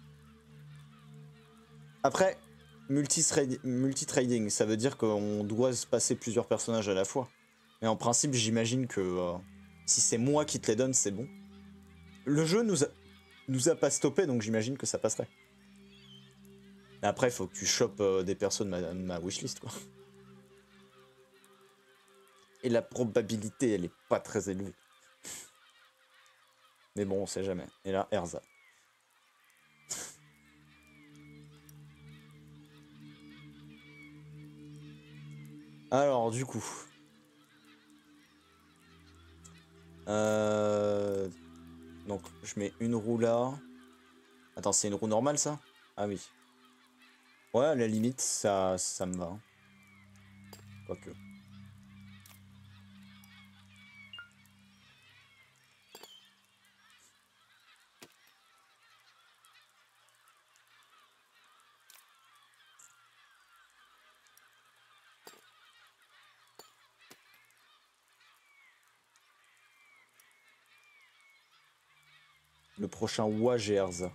Après, multi-trading, ça veut dire qu'on doit se passer plusieurs personnages à la fois. Mais en principe, j'imagine que si c'est moi qui te les donne, c'est bon. Le jeu nous a pas stoppé, donc j'imagine que ça passerait. Mais après, il faut que tu chopes des persos de ma wishlist, quoi. Et la probabilité, elle est pas très élevée. Mais bon, on sait jamais. Et là, Erza. Alors, du coup... Donc, je mets une roue là. Attends, c'est une roue normale, ça? Ah oui. Ouais, à la limite, ça me va. Quoique. Le prochain Wage et Erza.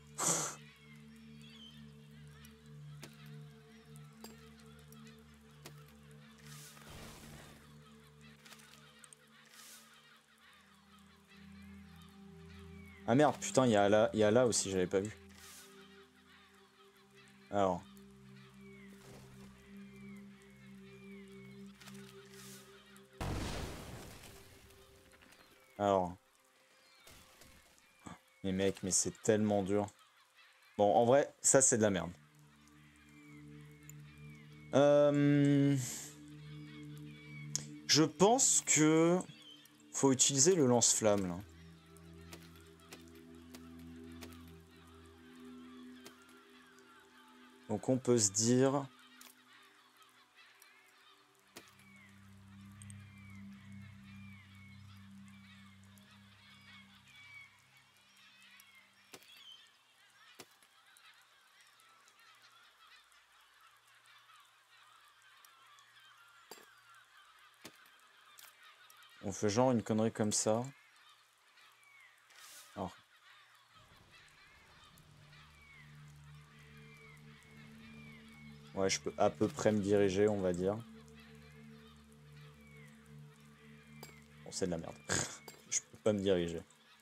Ah merde, putain, il y a là aussi, j'avais pas vu. Alors. Alors. Mais mec, mais c'est tellement dur. Bon, en vrai, ça c'est de la merde. Je pense que faut utiliser le lance-flamme là. Donc on peut se dire... On fait genre une connerie comme ça. Alors. Ouais, je peux à peu près me diriger, on va dire. Bon, c'est de la merde. Je peux pas me diriger.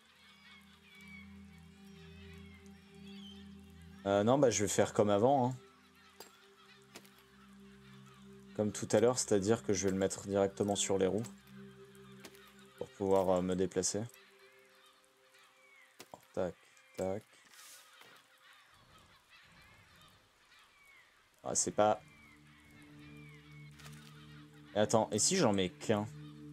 Non, bah je vais faire comme avant. Hein. Comme tout à l'heure, c'est-à-dire que je vais le mettre directement sur les roues. Pour pouvoir me déplacer. Alors, tac, tac. Ah, c'est pas... Et attends, et si j'en mets qu'un?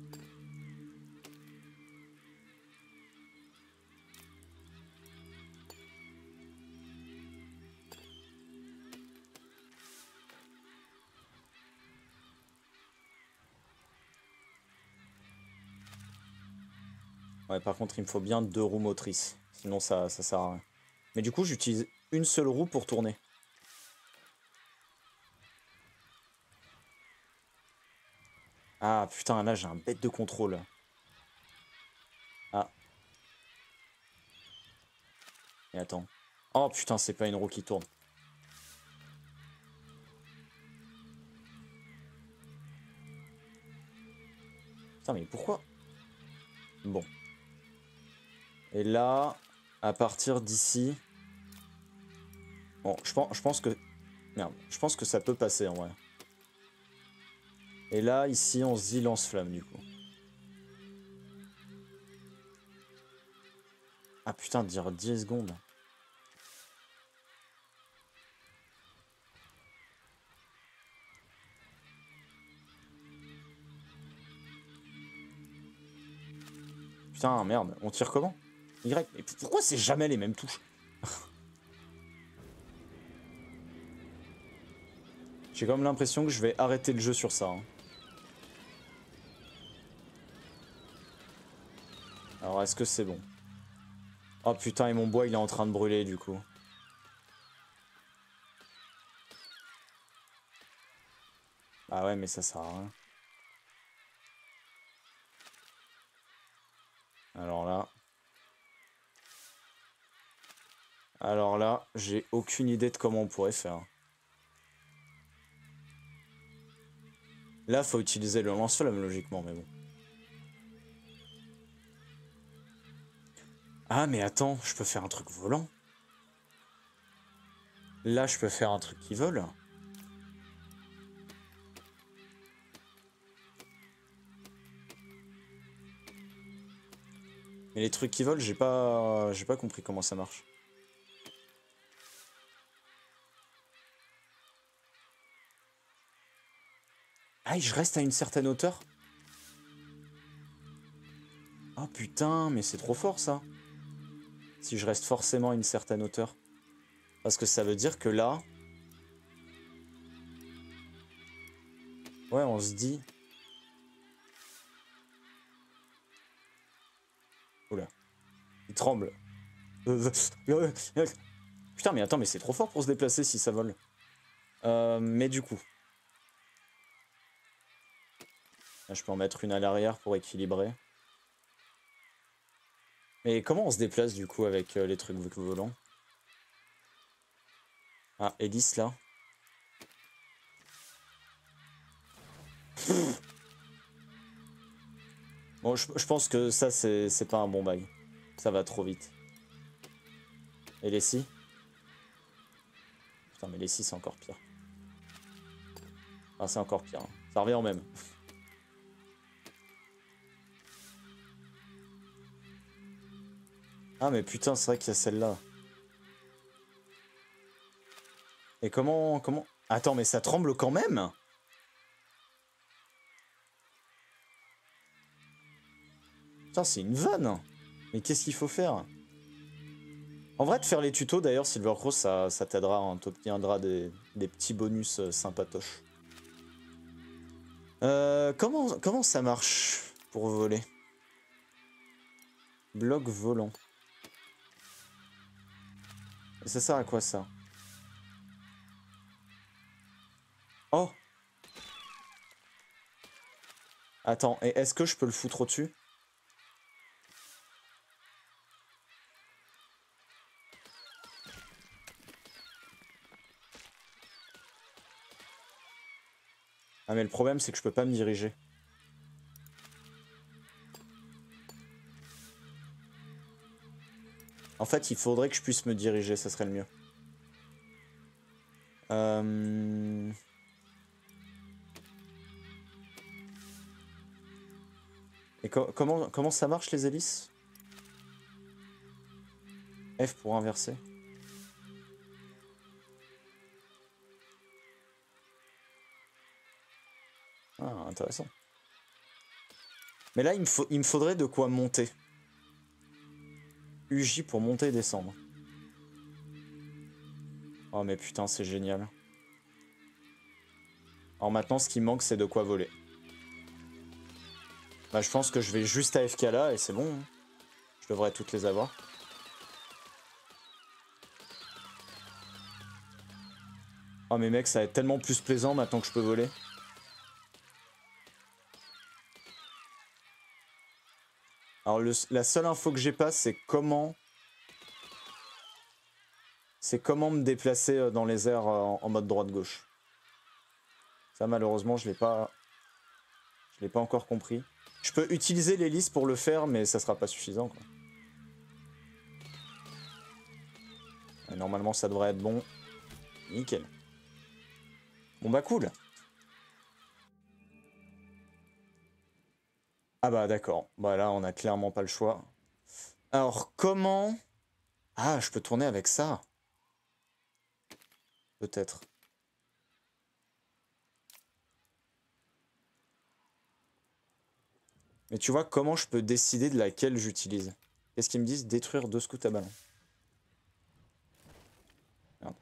Ouais, par contre, il me faut bien 2 roues motrices. Sinon, ça sert à rien. Mais du coup, j'utilise une seule roue pour tourner. Ah, putain, là, j'ai un bête de contrôle. Ah. Et attends. Oh, putain, c'est pas une roue qui tourne. Putain, mais pourquoi? Bon. Et là, à partir d'ici... Bon, je pense que... Merde, je pense que ça peut passer, en vrai. Et là, ici, on se dit lance-flamme, du coup. Ah, putain, dire 10 secondes. Putain, merde, on tire comment? Y, mais pourquoi c'est jamais les mêmes touches? J'ai comme l'impression que je vais arrêter le jeu sur ça. Hein. Alors, est-ce que c'est bon? Oh putain, et mon bois, il est en train de brûler, du coup. Ah ouais, mais ça sert à rien. Alors là... Alors là, j'ai aucune idée de comment on pourrait faire. Là, faut utiliser le lance-flamme, logiquement, mais bon. Ah, mais attends, je peux faire un truc volant. Là, je peux faire un truc qui vole. Mais les trucs qui volent, j'ai pas compris comment ça marche. Ah, je reste à une certaine hauteur? Oh putain, mais c'est trop fort ça. Si je reste forcément à une certaine hauteur. Parce que ça veut dire que là... Ouais, on se dit... Oula. Il tremble. Putain, mais attends, mais c'est trop fort pour se déplacer si ça vole. Mais du coup... Là, je peux en mettre une à l'arrière pour équilibrer. Mais comment on se déplace du coup avec les trucs volants? Ah, hélice là. Bon, je pense que ça, c'est pas un bon bail. Ça va trop vite. Et les scies? Putain, mais les scies, c'est encore pire. Ah, c'est encore pire. Hein. Ça revient au même. Ah, mais putain, c'est vrai qu'il y a celle-là. Et comment... Attends, mais ça tremble quand même? Putain, c'est une vanne. Mais qu'est-ce qu'il faut faire? En vrai, de faire les tutos, d'ailleurs, Silvercross, ça t'aidera, hein, t'obtiendras des petits bonus sympatoches. Comment ça marche pour voler? Bloc volant. Et ça sert à quoi, ça? Oh! Attends, et est-ce que je peux le foutre au-dessus? Ah mais le problème c'est que je peux pas me diriger. En fait il faudrait que je puisse me diriger, ça serait le mieux. Et comment ça marche les hélices? F pour inverser. Ah, intéressant. Mais là, il me faudrait de quoi monter. UJ pour monter et descendre. Oh, mais putain, c'est génial. Alors maintenant, ce qui me manque, c'est de quoi voler. Bah, je pense que je vais juste AFK là et c'est bon. Hein. Je devrais toutes les avoir. Oh, mais mec, ça va être tellement plus plaisant maintenant que je peux voler. Alors, la seule info que j'ai pas, c'est comment... me déplacer dans les airs en mode droite-gauche. Ça, malheureusement, je l'ai pas encore compris. Je peux utiliser l'hélice pour le faire, mais ça sera pas suffisant, quoi. Et normalement, ça devrait être bon. Nickel. Bon bah cool. Ah bah d'accord. Bah là, on a clairement pas le choix. Alors, comment... Ah, je peux tourner avec ça. Peut-être. Mais tu vois, comment je peux décider de laquelle j'utilise? Qu'est-ce qu'ils me disent? Détruire 2 scouts à ballon. Merde.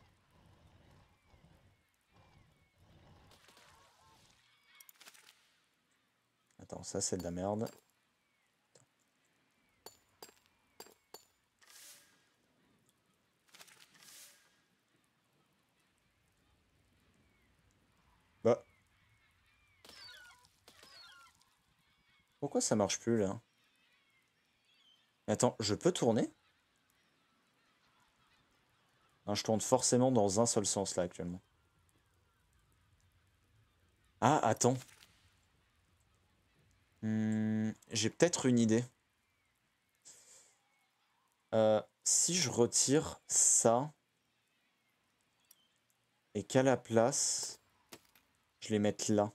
Attends, ça c'est de la merde. Bah. Pourquoi ça marche plus là? Attends, je peux tourner? Non, je tourne forcément dans un seul sens là actuellement. Ah, attends. J'ai peut-être une idée. Si je retire ça et qu'à la place, je les mette là.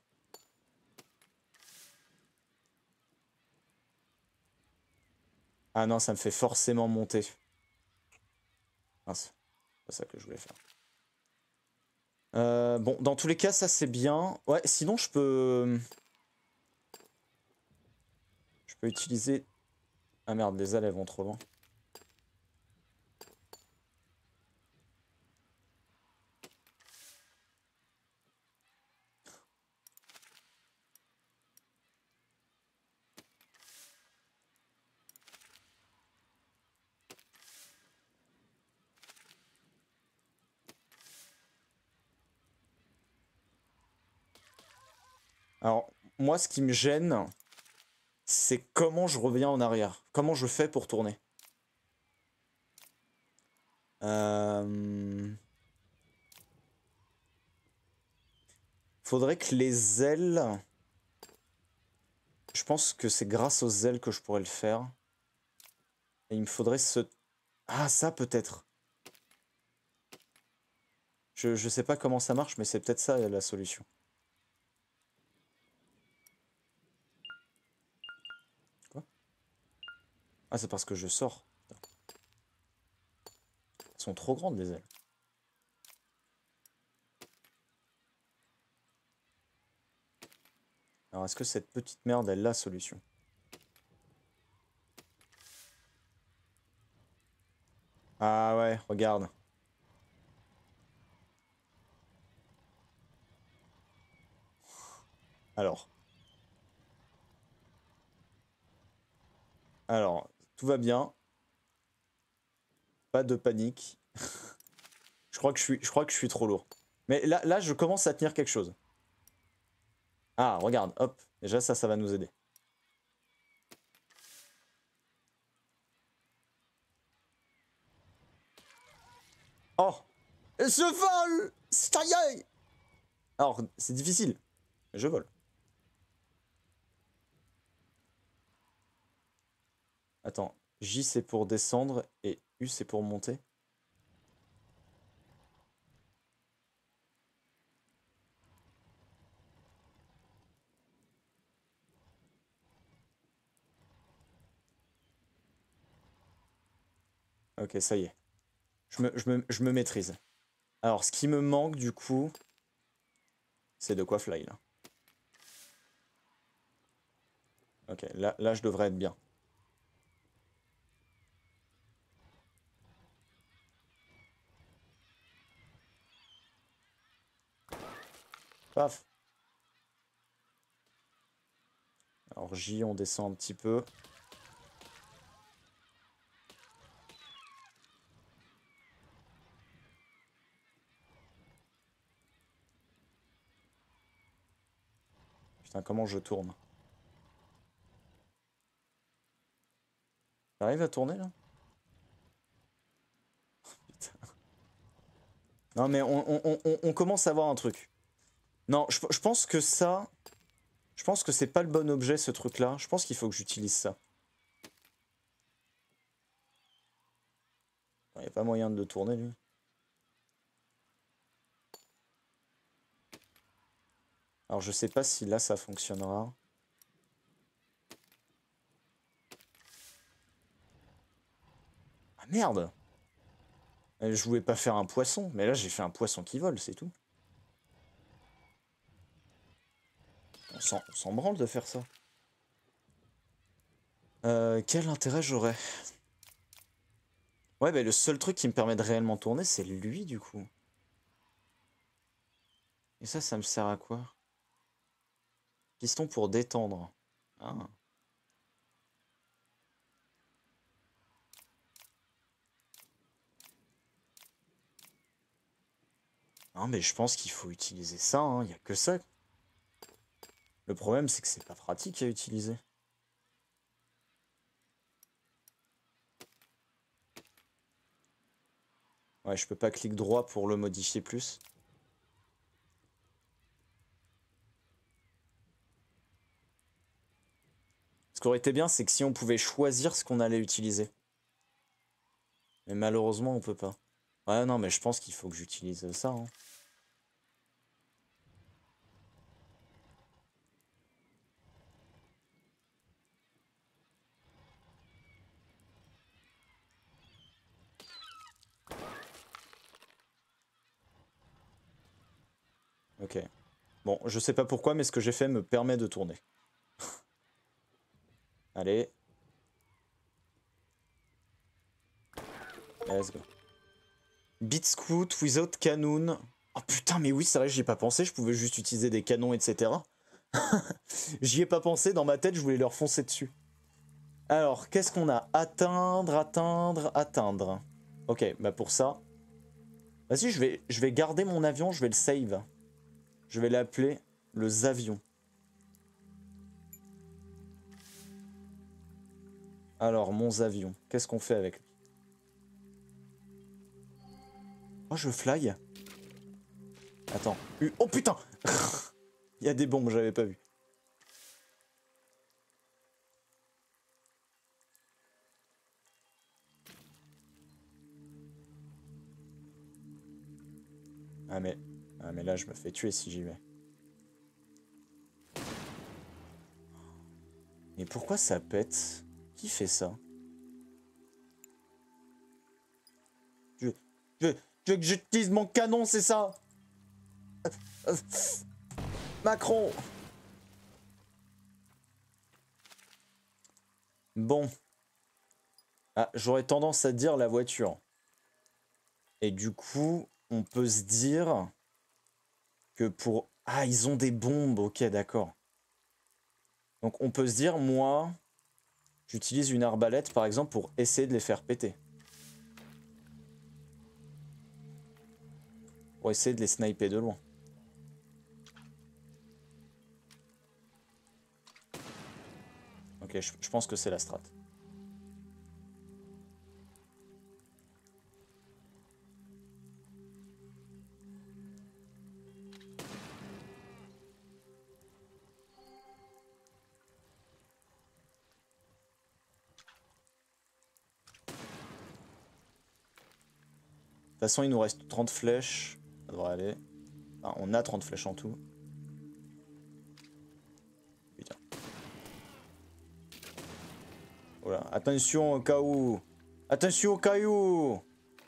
Ah non, ça me fait forcément monter. Mince, c'est pas ça que je voulais faire. Bon, dans tous les cas, ça c'est bien. Ouais, sinon je peux... Je peux utiliser... Ah merde, les ailes elles vont trop loin. Alors, moi ce qui me gêne, c'est comment je reviens en arrière. Comment je fais pour tourner. Faudrait que les ailes... Je pense que c'est grâce aux ailes que je pourrais le faire. Et il me faudrait ce... Ah, ça peut-être. Je sais pas comment ça marche, mais c'est peut-être ça la solution. Quoi? Ah, c'est parce que je sors. Elles sont trop grandes les ailes. Alors, est-ce que cette petite merde est la solution? Ah ouais, regarde. Alors. Alors, tout va bien. Pas de panique. Je crois que je suis trop lourd. Mais là, je commence à tenir quelque chose. Ah, regarde, hop. Déjà, ça va nous aider. Oh! Je vole! Ça y est! Alors, c'est difficile. Mais je vole. Attends, J c'est pour descendre et U c'est pour monter. Ok, ça y est. Je me maîtrise. Alors, ce qui me manque du coup, c'est de quoi fly là. Ok, là je devrais être bien. Paf. Alors J, on descend un petit peu. Putain, comment je tourne? T'arrives à tourner là? Putain. Non mais on commence à voir un truc. Non, je pense que ça... Je pense que c'est pas le bon objet ce truc là. Je pense qu'il faut que j'utilise ça. Il n'y a pas moyen de le tourner lui. Alors je sais pas si là ça fonctionnera. Ah merde! Je voulais pas faire un poisson, mais là j'ai fait un poisson qui vole, c'est tout. On s'en branle de faire ça. Quel intérêt j'aurais? Ouais, bah le seul truc qui me permet de réellement tourner, c'est lui du coup. Et ça me sert à quoi? Piston pour détendre. Ah. Non, mais je pense qu'il faut utiliser ça, hein. Y a que ça. Le problème, c'est que c'est pas pratique à utiliser. Ouais, je peux pas cliquer droit pour le modifier plus. Ce qui aurait été bien, c'est que si on pouvait choisir ce qu'on allait utiliser. Mais malheureusement, on peut pas. Ouais, non, mais je pense qu'il faut que j'utilise ça, hein. Ok. Bon, je sais pas pourquoi, mais ce que j'ai fait me permet de tourner. Allez. Let's go. Beat Scoot without cannon. Oh putain, mais oui, c'est vrai, j'y ai pas pensé, je pouvais juste utiliser des canons, etc. J'y ai pas pensé, dans ma tête, je voulais leur foncer dessus. Alors, qu'est-ce qu'on a? Atteindre, atteindre, atteindre. Ok, bah pour ça... Vas-y, je vais garder mon avion, je vais le save. Je vais l'appeler le Zavion. Alors, mon Zavion, qu'est-ce qu'on fait avec lui? Oh, je fly. Attends. Oh putain. Il y a des bombes, j'avais pas vu. Ah mais là, je me fais tuer si j'y vais. Mais pourquoi ça pète? Qui fait ça? Tu veux que j'utilise mon canon, c'est ça? Macron! Bon. Ah, j'aurais tendance à dire la voiture. Et du coup, on peut se dire que pour... Ah, ils ont des bombes, ok, d'accord. Donc on peut se dire, moi, j'utilise une arbalète, par exemple, pour essayer de les faire péter. Pour essayer de les sniper de loin. Ok, je pense que c'est la strat. De toute façon, il nous reste 30 flèches. Ça devrait aller. Enfin, on a 30 flèches en tout. Putain. Voilà. Attention au cas où. Attention au caillou.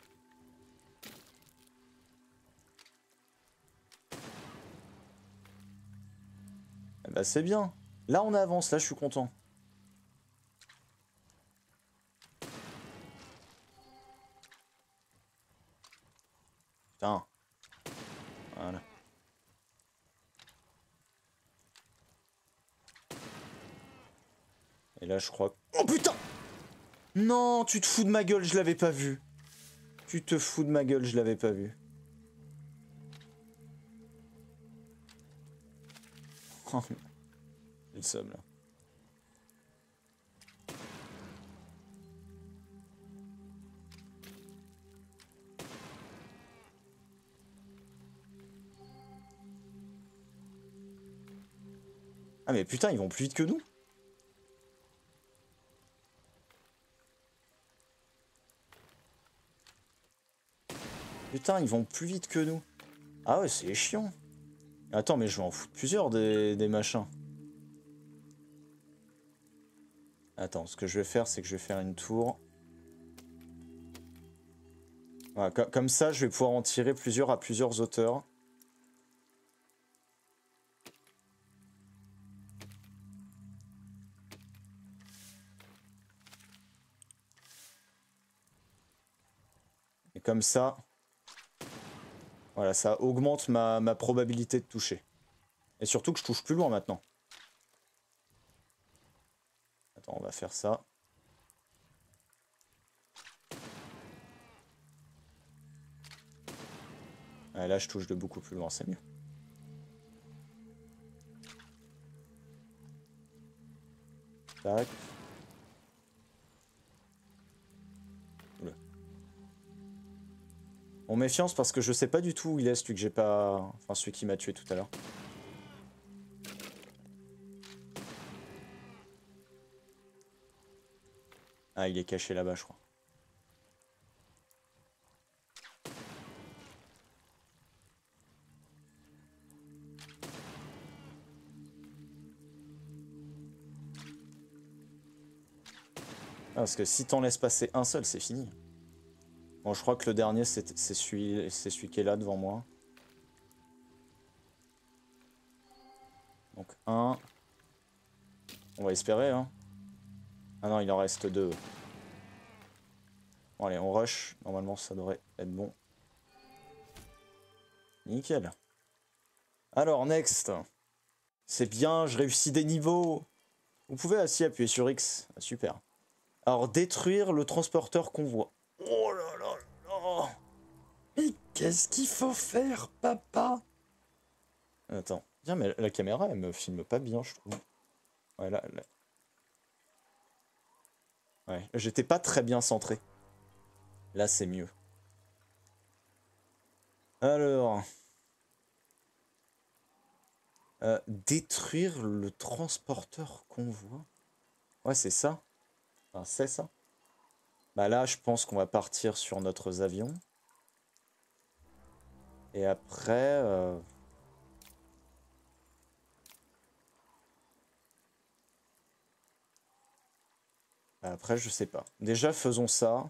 Eh ben, c'est bien. Là, on avance. Là, je suis content. Putain. Voilà. Et là, je crois... Oh putain! Non, tu te fous de ma gueule, je l'avais pas vu. Tu te fous de ma gueule, je l'avais pas vu. Oh, j'ai le seum, là. Ah mais putain, ils vont plus vite que nous. Putain, ils vont plus vite que nous. Ah ouais, c'est chiant. Attends, mais je vais en foutre plusieurs des machins. Attends, ce que je vais faire, c'est que je vais faire une tour. Voilà, comme ça, je vais pouvoir en tirer plusieurs à plusieurs hauteurs. Et comme ça, voilà, ça augmente ma probabilité de toucher. Et surtout que je touche plus loin maintenant. Attends, on va faire ça. Ouais, là, je touche de beaucoup plus loin, c'est mieux. Tac. Oula. Bon, méfiance parce que je sais pas du tout où il est, celui que j'ai pas... Enfin, celui qui m'a tué tout à l'heure. Ah, il est caché là-bas, je crois. Ah, parce que si t'en laisses passer un seul, c'est fini. Bon, je crois que le dernier, c'est celui qui est là devant moi. Donc, un. On va espérer, hein. Ah non, il en reste deux. Bon, allez, on rush. Normalement, ça devrait être bon. Nickel. Alors, next. C'est bien, je réussis des niveaux. Vous pouvez aussi appuyer sur X. Ah, super. Alors, détruire le transporteur convoi. Oh là là là. Mais qu'est-ce qu'il faut faire, papa? Attends. Tiens, mais la caméra, elle me filme pas bien, je trouve. Ouais, là. Ouais, j'étais pas très bien centré. Là, c'est mieux. Alors... détruire le transporteur convoi. Ouais, c'est ça. Enfin, c'est ça. Bah là, je pense qu'on va partir sur notre avion. Et après... bah après, je sais pas. Déjà, faisons ça.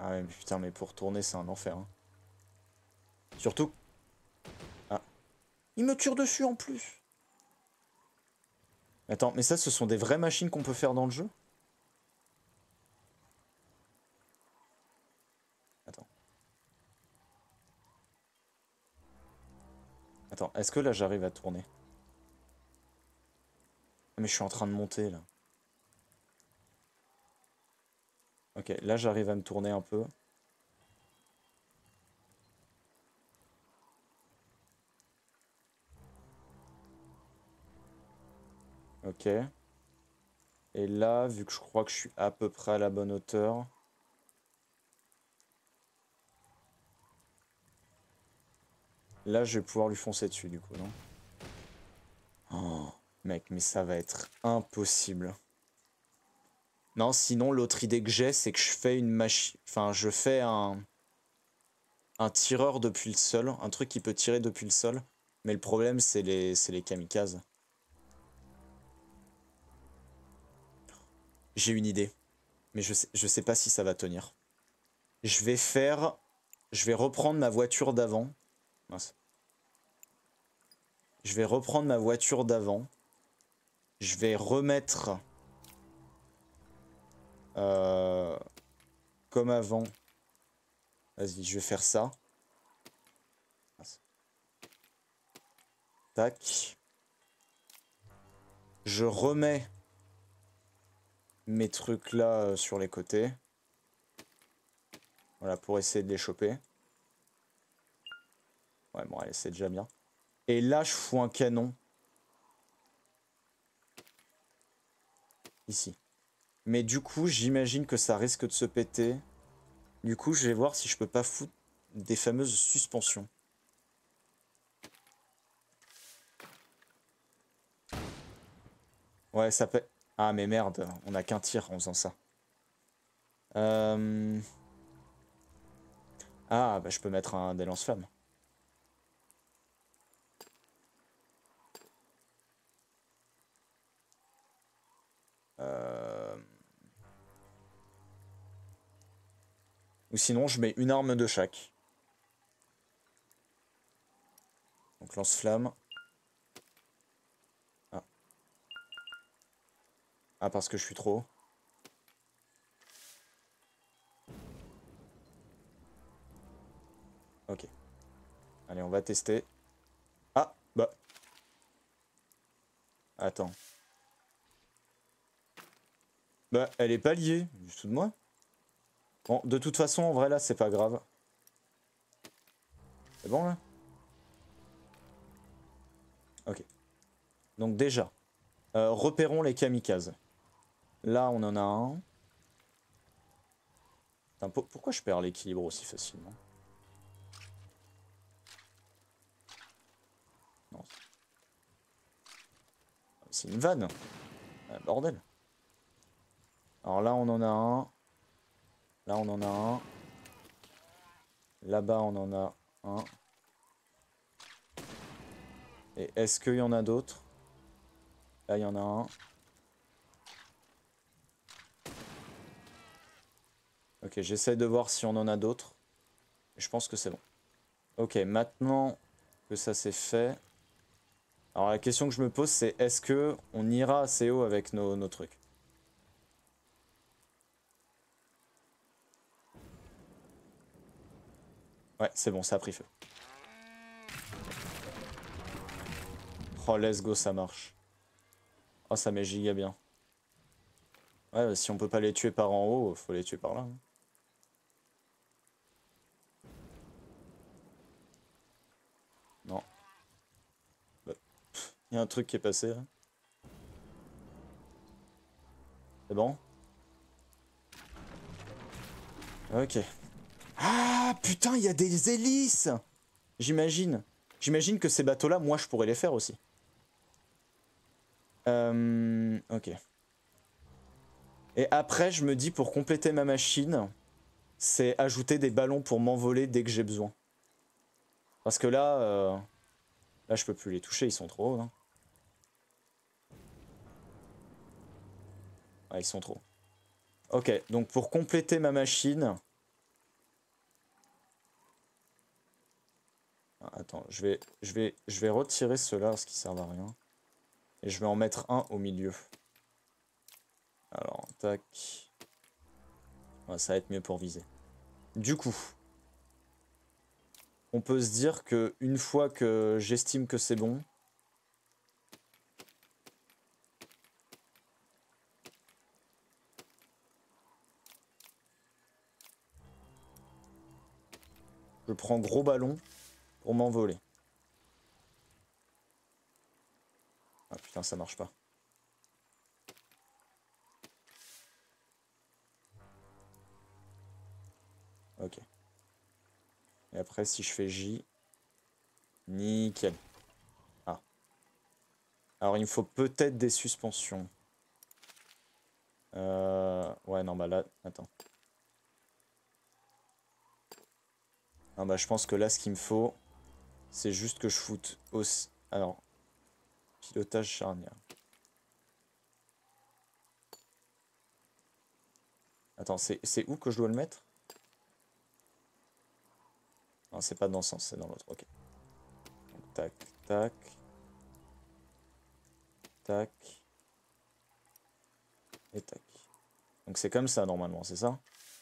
Ah ouais, mais putain, mais pour tourner, c'est un enfer. Hein. Surtout... Ah. Il me tire dessus en plus. Attends, mais ça, ce sont des vraies machines qu'on peut faire dans le jeu? Attends. Attends, est-ce que là, j'arrive à tourner? Ah, mais je suis en train de monter, là. Ok, là, j'arrive à me tourner un peu. Ok. Et là, vu que je crois que je suis à peu près à la bonne hauteur... Là, je vais pouvoir lui foncer dessus, du coup, non? Oh, mec, mais ça va être impossible. Non, sinon, l'autre idée que j'ai, c'est que je fais une machine... Enfin, je fais un tireur depuis le sol. Un truc qui peut tirer depuis le sol. Mais le problème, c'est les kamikazes. J'ai une idée. Mais je sais pas si ça va tenir. Je vais faire... Je vais reprendre ma voiture d'avant. Mince. Je vais reprendre ma voiture d'avant. Je vais remettre... comme avant. Vas-y, je vais faire ça. Tac. Je remets mes trucs là sur les côtés. Voilà, pour essayer de les choper. Ouais, bon, allez, c'est déjà bien. Et là, je fous un canon. Ici. Mais du coup, j'imagine que ça risque de se péter. Du coup, je vais voir si je peux pas foutre des fameuses suspensions. Ouais, ça peut... Ah, mais merde, on a qu'un tir en faisant ça. Ah, bah je peux mettre des lance-flammes. Ou sinon, je mets une arme de chaque. Donc lance-flamme. Ah. Ah, parce que je suis trop haut. Ok. Allez, on va tester. Ah, bah. Attends. Bah, elle est pas liée, du tout de moi. Bon, de toute façon, en vrai, là, c'est pas grave. C'est bon, là? Ok. Donc déjà, repérons les kamikazes. Là, on en a un. Putain, pourquoi je perds l'équilibre aussi facilement? Non. C'est une vanne. Ah, bordel. Alors là, on en a un. Là, on en a un. Là-bas, on en a un. Et est-ce qu'il y en a d'autres? Là, il y en a un. Ok, j'essaie de voir si on en a d'autres. Je pense que c'est bon. Ok, maintenant que ça c'est fait... Alors la question que je me pose, c'est est-ce que on ira assez haut avec nos trucs? Ouais, c'est bon, ça a pris feu. Oh, let's go, ça marche. Oh, ça met giga bien. Ouais, bah, si on peut pas les tuer par en haut, faut les tuer par là. Hein. Non. Bah, y a un truc qui est passé là. C'est bon? Ok. Ah, putain, il y a des hélices! J'imagine. J'imagine que ces bateaux-là, moi, je pourrais les faire aussi. Ok. Et après, je me dis, pour compléter ma machine, c'est ajouter des ballons pour m'envoler dès que j'ai besoin. Parce que là, là, je peux plus les toucher, ils sont trop hauts. Hein. Ouais, ils sont trop. Ok, donc pour compléter ma machine, attends, je vais retirer ceux-là parce qu'ils servent à rien. Et je vais en mettre un au milieu. Alors, tac. Ouais, ça va être mieux pour viser. Du coup, on peut se dire que une fois que j'estime que c'est bon, je prends gros ballon pour m'envoler. Ah putain, ça marche pas. Ok. Et après, si je fais J, nickel. Ah. Alors, il me faut peut-être des suspensions. Ouais, non, bah là, attends. Non, bah je pense que là, ce qu'il me faut, c'est juste que je foute aussi... Alors, pilotage charnière. Attends, c'est où que je dois le mettre? Non, c'est pas dans ce sens, c'est dans l'autre, ok. Donc, tac, tac. Tac. Et tac. Donc c'est comme ça, normalement, c'est ça?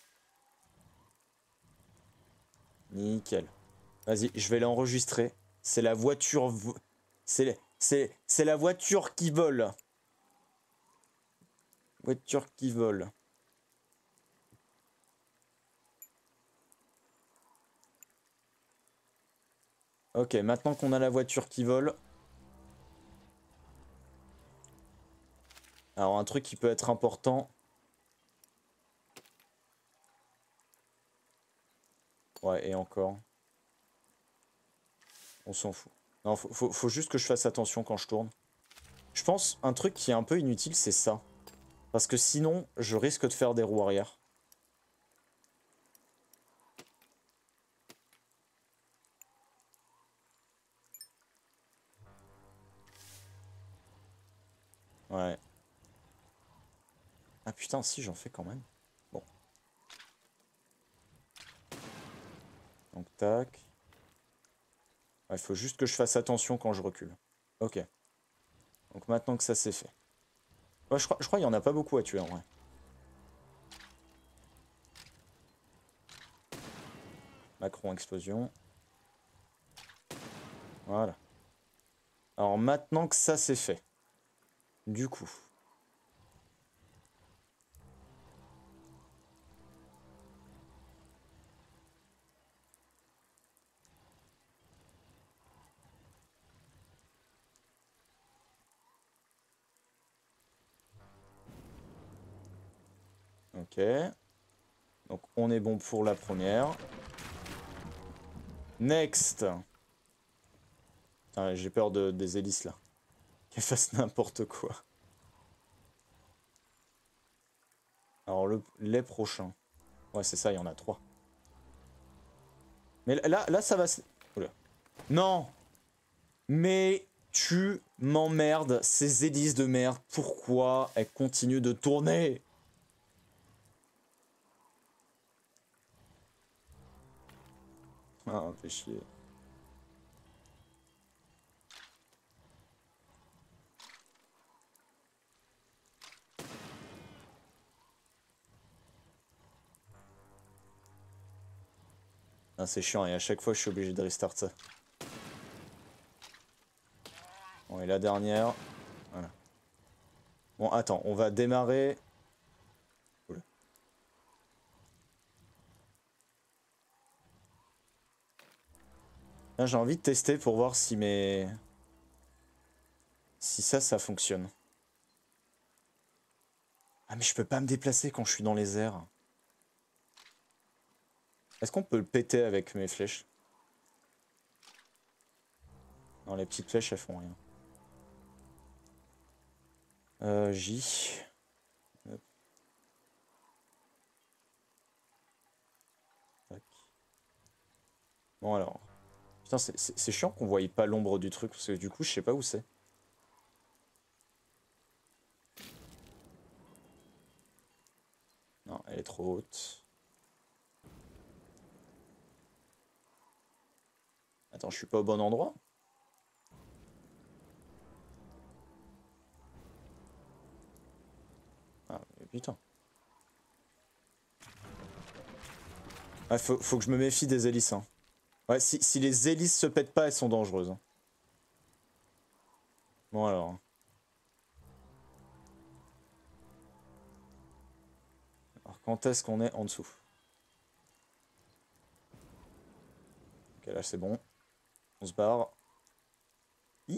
Nickel. Vas-y, je vais l'enregistrer. C'est la voiture... C'est la voiture qui vole. Voiture qui vole. Ok, maintenant qu'on a la voiture qui vole... Alors, un truc qui peut être important... Ouais, et encore... On s'en fout. Non, faut juste que je fasse attention quand je tourne. Je pense, un truc qui est un peu inutile, c'est ça. Parce que sinon, je risque de faire des roues arrière. Ouais. Ah putain, si, j'en fais quand même. Bon. Donc, tac. Il faut juste que je fasse attention quand je recule. Ok. Donc maintenant que ça c'est fait. Ouais, je crois qu'il n'y en a pas beaucoup à tuer en vrai. Macron explosion. Voilà. Alors maintenant que ça c'est fait. Du coup. Ok. Donc on est bon pour la première. Next. J'ai peur des hélices là. Qu'elles fassent n'importe quoi. Alors les prochains. Ouais c'est ça, il y en a 3. Mais là ça va... Oula. Non. Mais tu m'emmerdes, ces hélices de merde. Pourquoi elles continuent de tourner? Ah, fait chier. Ah, c'est chiant et à chaque fois je suis obligé de restart ça. Bon, et la dernière. Voilà. Bon, attends, on va démarrer. Oula. Là, j'ai envie de tester pour voir si mes... Si ça fonctionne. Ah, mais je peux pas me déplacer quand je suis dans les airs. Est-ce qu'on peut le péter avec mes flèches? Non, les petites flèches, elles font rien. J. Hop. Tac. Bon, alors. Putain, c'est chiant qu'on voie pas l'ombre du truc, parce que du coup, je sais pas où c'est. Non, elle est trop haute. Attends, je suis pas au bon endroit? Ah, mais putain. Ah, faut que je me méfie des hélices. Hein. Ouais, si les hélices se pètent pas, elles sont dangereuses. Hein. Bon alors. Alors quand est-ce qu'on est en dessous? Ok, là c'est bon. On se barre. Hi.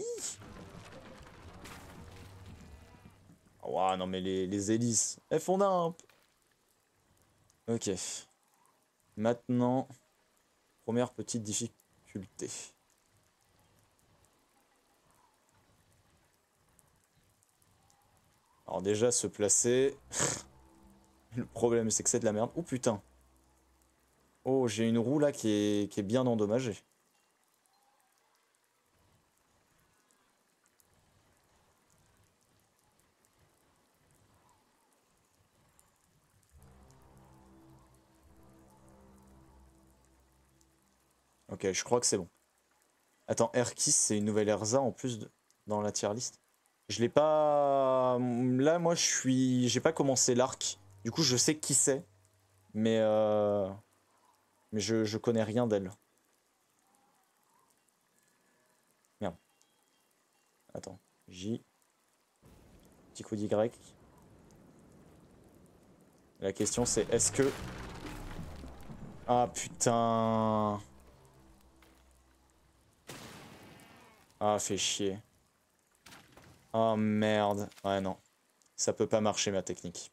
Ouah, non mais les hélices, elles font d'un. Ok. Maintenant, première petite difficulté. Alors déjà, se placer. Le problème, c'est que c'est de la merde. Oh putain. Oh, j'ai une roue là qui est bien endommagée. Ok, je crois que c'est bon. Attends, Erkis, c'est une nouvelle Erza en plus dans la tier list. Je l'ai pas... Là, moi, j'ai pas commencé l'arc. Du coup, je sais qui c'est. Mais je connais rien d'elle. Merde. Attends. J. Petit coup d'Y. La question, c'est est-ce que... Ah, putain. Ah, fait chier. Oh, merde. Ouais, non. Ça peut pas marcher, ma technique.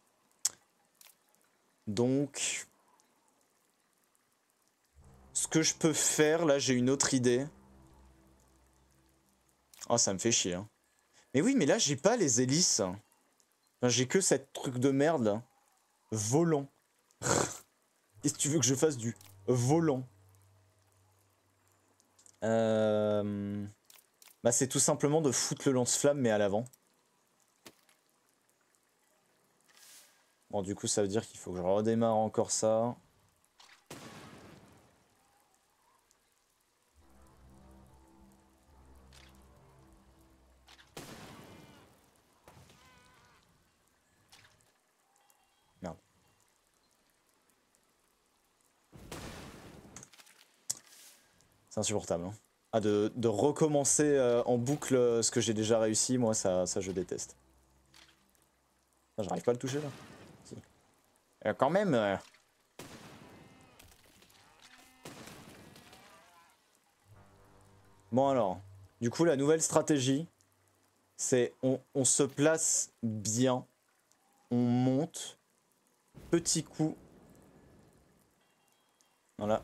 Donc... Ce que je peux faire, là, j'ai une autre idée. Oh, ça me fait chier. Hein. Mais oui, mais là, j'ai pas les hélices. Enfin, j'ai que cette truc de merde, là. Volant. Qu'est-ce que tu veux que je fasse du volant? Bah, c'est tout simplement de foutre le lance-flamme, mais à l'avant. Bon, du coup, ça veut dire qu'il faut que je redémarre encore ça. Merde. C'est insupportable. Hein. Ah, de recommencer en boucle ce que j'ai déjà réussi, moi, ça je déteste. J'arrive pas à le toucher, là. Si. Quand même... Bon, alors. Du coup, la nouvelle stratégie, c'est on se place bien. On monte. Petit coup. Voilà.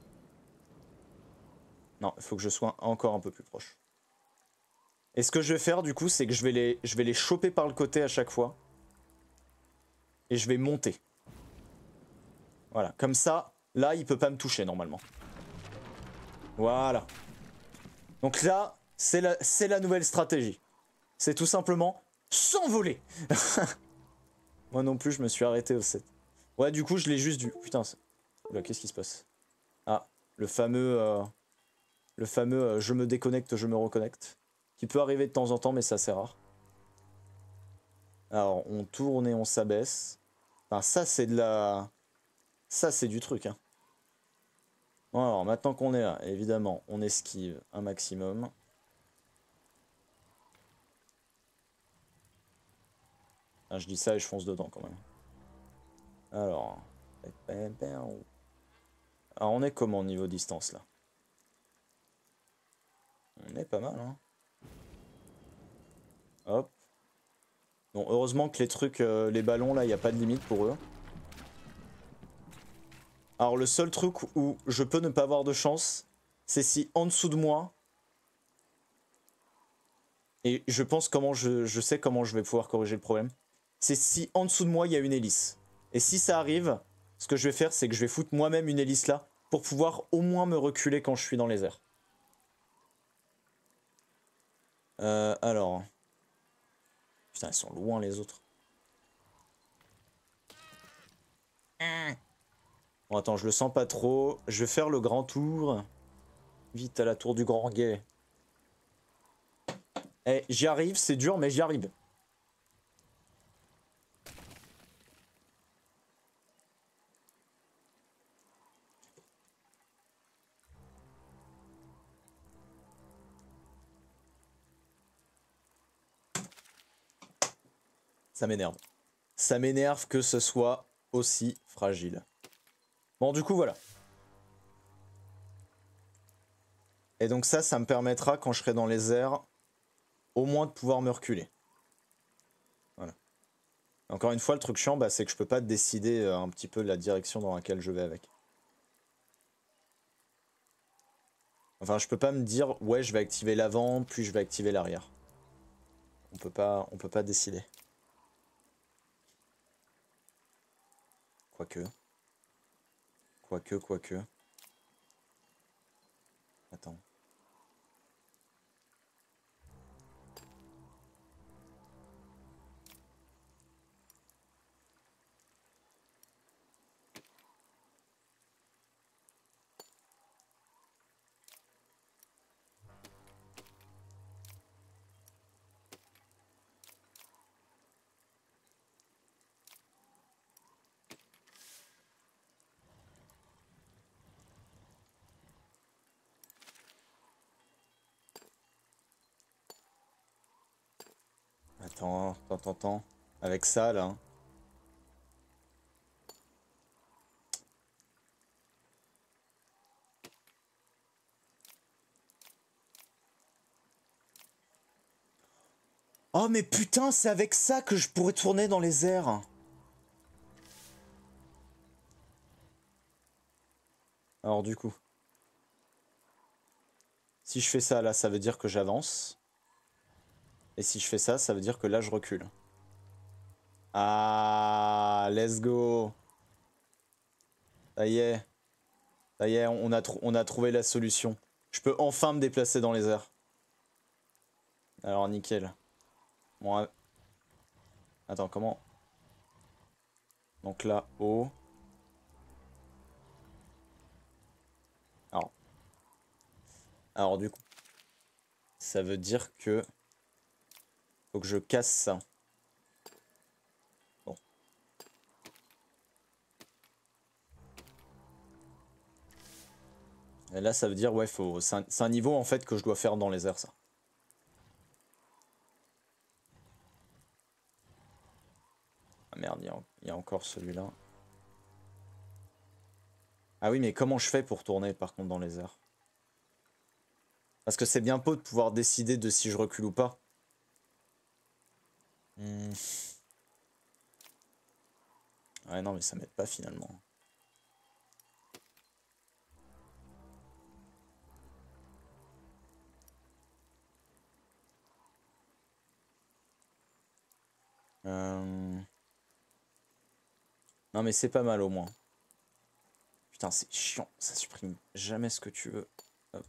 Non, il faut que je sois encore un peu plus proche. Et ce que je vais faire du coup, c'est que je vais les choper par le côté à chaque fois. Et je vais monter. Voilà, comme ça, là, il peut pas me toucher normalement. Voilà. Donc là, c'est la nouvelle stratégie. C'est tout simplement s'envoler. Moi non plus, je me suis arrêté au 7. Ouais, du coup, je l'ai juste vu. Putain, là, qu'est-ce qui se passe? Ah, le fameux je me déconnecte, je me reconnecte. Qui peut arriver de temps en temps, mais c'est assez rare. Alors, on tourne et on s'abaisse. Enfin, ça, c'est de la... Ça, c'est du truc, hein. Bon, alors, maintenant qu'on est là, évidemment, on esquive un maximum. Ah, je dis ça et je fonce dedans, quand même. Alors... Alors, on est comment au niveau distance, là? On est pas mal, hein. Hop. Bon, heureusement que les trucs, les ballons, là, il n'y a pas de limite pour eux. Alors, le seul truc où je peux ne pas avoir de chance, c'est si en dessous de moi... Et je pense comment je sais comment je vais pouvoir corriger le problème. C'est si en dessous de moi, il y a une hélice. Et si ça arrive, ce que je vais faire, c'est que je vais foutre moi-même une hélice là, pour pouvoir au moins me reculer quand je suis dans les airs. Alors... Putain, ils sont loin les autres. Bon, attends, je le sens pas trop. Je vais faire le grand tour. Vite à la tour du Grand Guet. Eh, j'y arrive, c'est dur, mais j'y arrive. Ça m'énerve. Ça m'énerve que ce soit aussi fragile. Bon, du coup, voilà. Et donc ça me permettra, quand je serai dans les airs, au moins de pouvoir me reculer. Voilà. Encore une fois, le truc chiant, bah, c'est que je peux pas décider un petit peu la direction dans laquelle je vais avec. Enfin, je peux pas me dire, ouais, je vais activer l'avant, puis je vais activer l'arrière. On peut pas décider. Quoique. Quoique. Attends. Attends. Avec ça, là. Oh, mais putain, c'est avec ça que je pourrais tourner dans les airs. Alors, du coup. Si je fais ça, là, ça veut dire que j'avance. Et si je fais ça, ça veut dire que là, je recule. Ah, let's go. Ça y est. Ça y est, on a trouvé la solution. Je peux enfin me déplacer dans les airs. Alors, nickel. Bon, attends, comment? Donc là, haut. Alors, du coup, ça veut dire que faut que je casse ça. Bon. Et là, ça veut dire, ouais, c'est un niveau en fait que je dois faire dans les airs, ça. Ah merde, il y a encore celui-là. Ah oui, mais comment je fais pour tourner par contre dans les airs? Parce que c'est bien beau de pouvoir décider de si je recule ou pas. Ouais, non, mais ça m'aide pas finalement. Non, mais c'est pas mal au moins. Putain, c'est chiant. Ça supprime jamais ce que tu veux. Hop.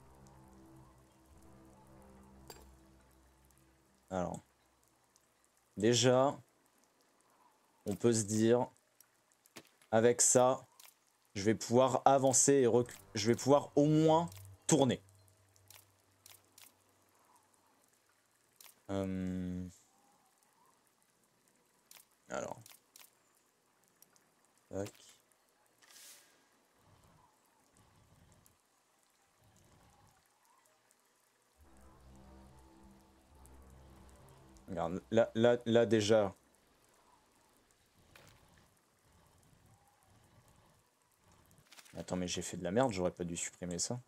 Alors. Déjà, on peut se dire, avec ça, je vais pouvoir avancer et je vais pouvoir au moins tourner. Alors. Tac. Regarde, là déjà. Attends, mais j'ai fait de la merde, j'aurais pas dû supprimer ça.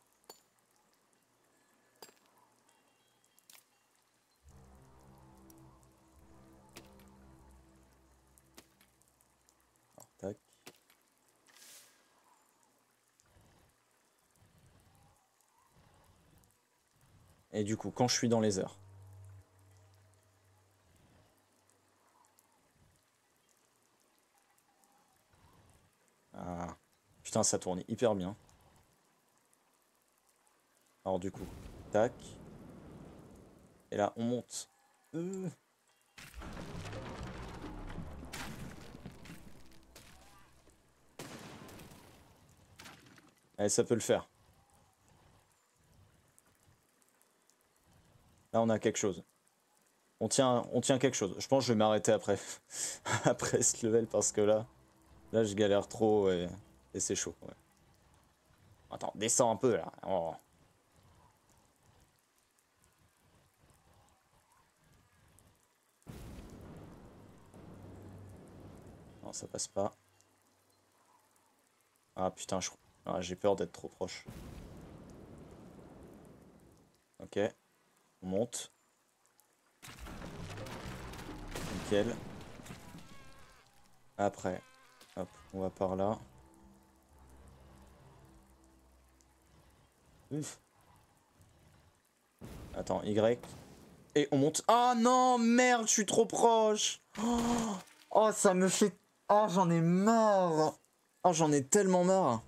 Alors, tac. Et du coup, quand je suis dans les airs. Ah. Putain, ça tourne hyper bien. Alors du coup, tac. Et là, on monte. Allez, ça peut le faire. Là, on a quelque chose. On tient quelque chose. Je pense que je vais m'arrêter après, après ce level parce que là je galère trop et c'est chaud. Ouais. Attends, descends un peu là. Oh. Non, ça passe pas. Ah putain, j'ai peur d'être trop proche. Ok, on monte. Nickel. Après, hop, on va par là. Ouf. Attends, Y. Et on monte. Oh non, merde, je suis trop proche. Oh, ça me fait... Oh, j'en ai marre. Oh, j'en ai tellement marre.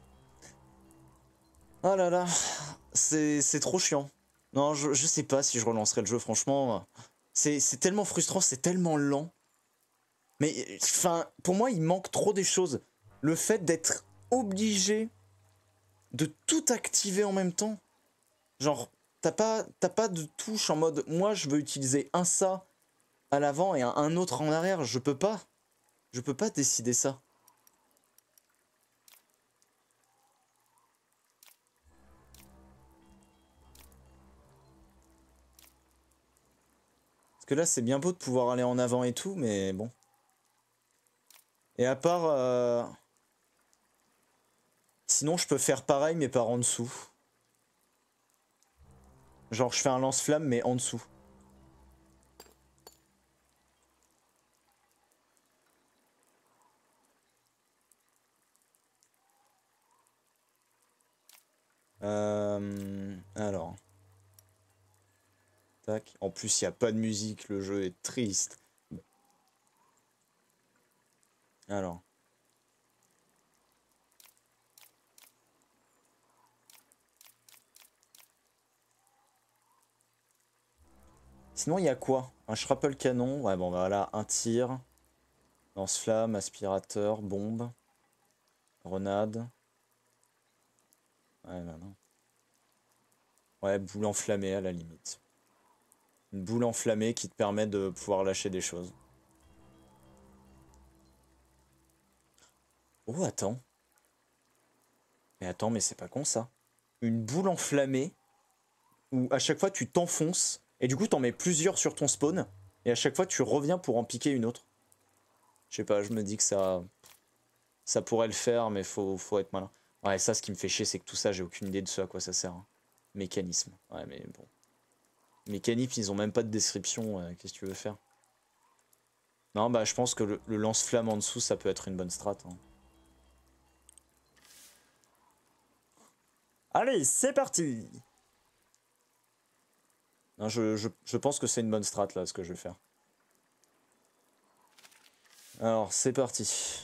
Oh là là, c'est trop chiant. Non, je sais pas si je relancerai le jeu, franchement. C'est tellement frustrant, c'est tellement lent. Mais, enfin, pour moi, il manque trop des choses. Le fait d'être obligé de tout activer en même temps. Genre, t'as pas de touche en mode, moi, je veux utiliser un ça à l'avant et un autre en arrière. Je peux pas. Je peux pas décider ça. Parce que là, c'est bien beau de pouvoir aller en avant et tout, mais bon. Et à part... Sinon, je peux faire pareil, mais par en dessous. Genre, je fais un lance-flamme, mais en dessous. Alors. Tac. En plus, il n'y a pas de musique, le jeu est triste. Alors. Sinon, il y a quoi? Un shrapnel canon. Ouais, bon, bah voilà, un tir. Lance-flamme, aspirateur, bombe. Grenade. Ouais, non, non. Ouais, boule enflammée à la limite. Une boule enflammée qui te permet de pouvoir lâcher des choses. Oh, attends. Mais attends, mais c'est pas con ça. Une boule enflammée où à chaque fois tu t'enfonces et du coup t'en mets plusieurs sur ton spawn et à chaque fois tu reviens pour en piquer une autre. Je sais pas, je me dis que ça pourrait le faire, mais faut être malin. Ouais, ça, ce qui me fait chier, c'est que tout ça, j'ai aucune idée de ce à quoi ça sert. Hein. Mécanisme. Ouais, mais bon. Mécanisme, ils ont même pas de description. Qu'est-ce que tu veux faire? Non, bah, je pense que le lance-flamme en dessous, ça peut être une bonne strat. Hein. Allez, c'est parti! Non, je pense que c'est une bonne strat, là, ce que je vais faire. Alors, c'est parti.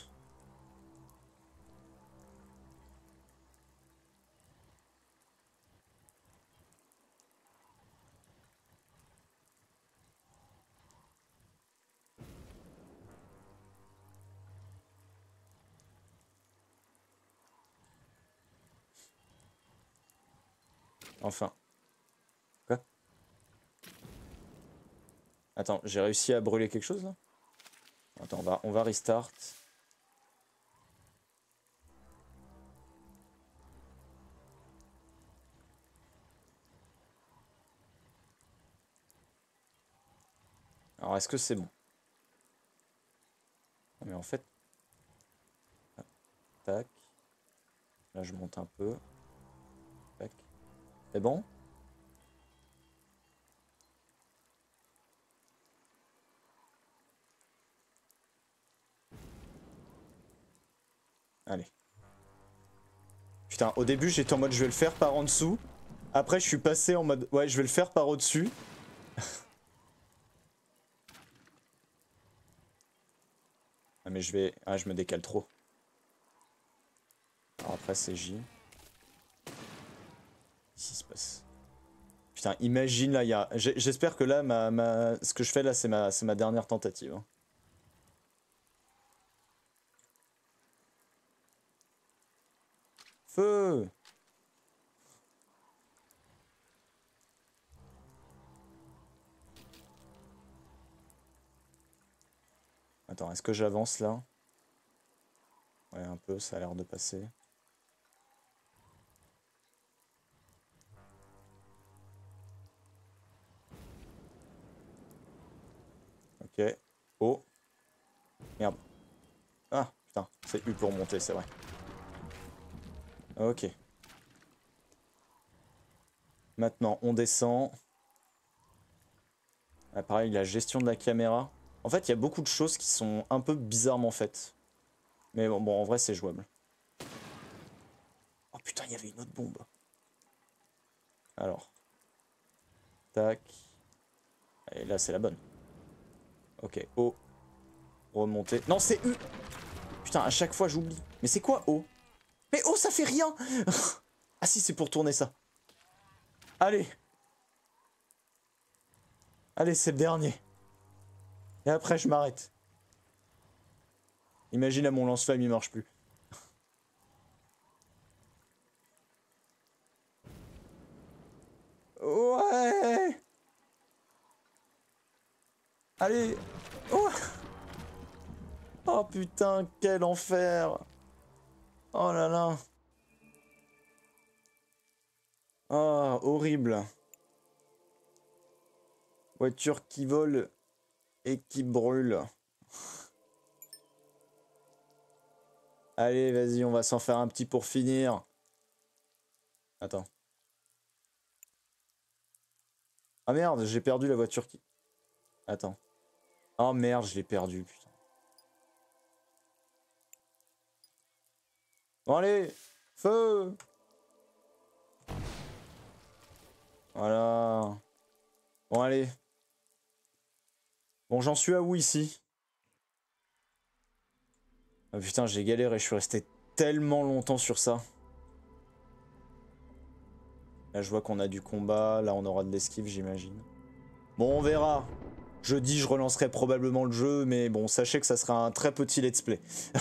Enfin. Quoi? Attends, j'ai réussi à brûler quelque chose, là? Attends, on va restart. Alors, est-ce que c'est bon? Mais en fait... Tac. Là, je monte un peu. Tac. C'est bon? Allez. Putain, au début, j'étais en mode je vais le faire par en dessous. Après, je suis passé en mode ouais, je vais le faire par au-dessus. Ah, mais je vais... Ah, je me décale trop. Alors après, c'est J. Qu'est-ce qui se passe? Putain, imagine là, il y a... J'espère que là, ce que je fais là, c'est ma dernière tentative. Hein. Feu! Attends, est-ce que j'avance là? Ouais, un peu, ça a l'air de passer. Ok. Oh. Merde. Ah, putain, c'est U pour monter, c'est vrai. Ok. Maintenant, on descend. Ah, pareil, la gestion de la caméra. En fait, il y a beaucoup de choses qui sont un peu bizarrement faites. Mais bon en vrai, c'est jouable. Oh putain, il y avait une autre bombe. Alors. Tac. Et là, c'est la bonne. Ok, O. Remonter. Non, c'est U. Putain, à chaque fois, j'oublie. Mais c'est quoi O? Mais O, ça fait rien. Ah si, c'est pour tourner ça. Allez. Allez, c'est le dernier. Et après, je m'arrête. Imagine, là, mon lance-flamme, il marche plus. Ouais. Allez. Oh, oh putain, quel enfer. Oh là là. Oh, horrible. Voiture qui vole et qui brûle. Allez, vas-y, on va s'en faire un petit pour finir. Attends. Ah merde, j'ai perdu la voiture qui... Attends. Oh merde, je l'ai perdu, putain. Bon allez, feu. Voilà. Bon allez. Bon, j'en suis à où ici? Ah putain, j'ai galéré, je suis resté tellement longtemps sur ça. Là, je vois qu'on a du combat, là on aura de l'esquive, j'imagine. Bon, on verra. Jeudi, je relancerai probablement le jeu, mais bon, sachez que ça sera un très petit let's play.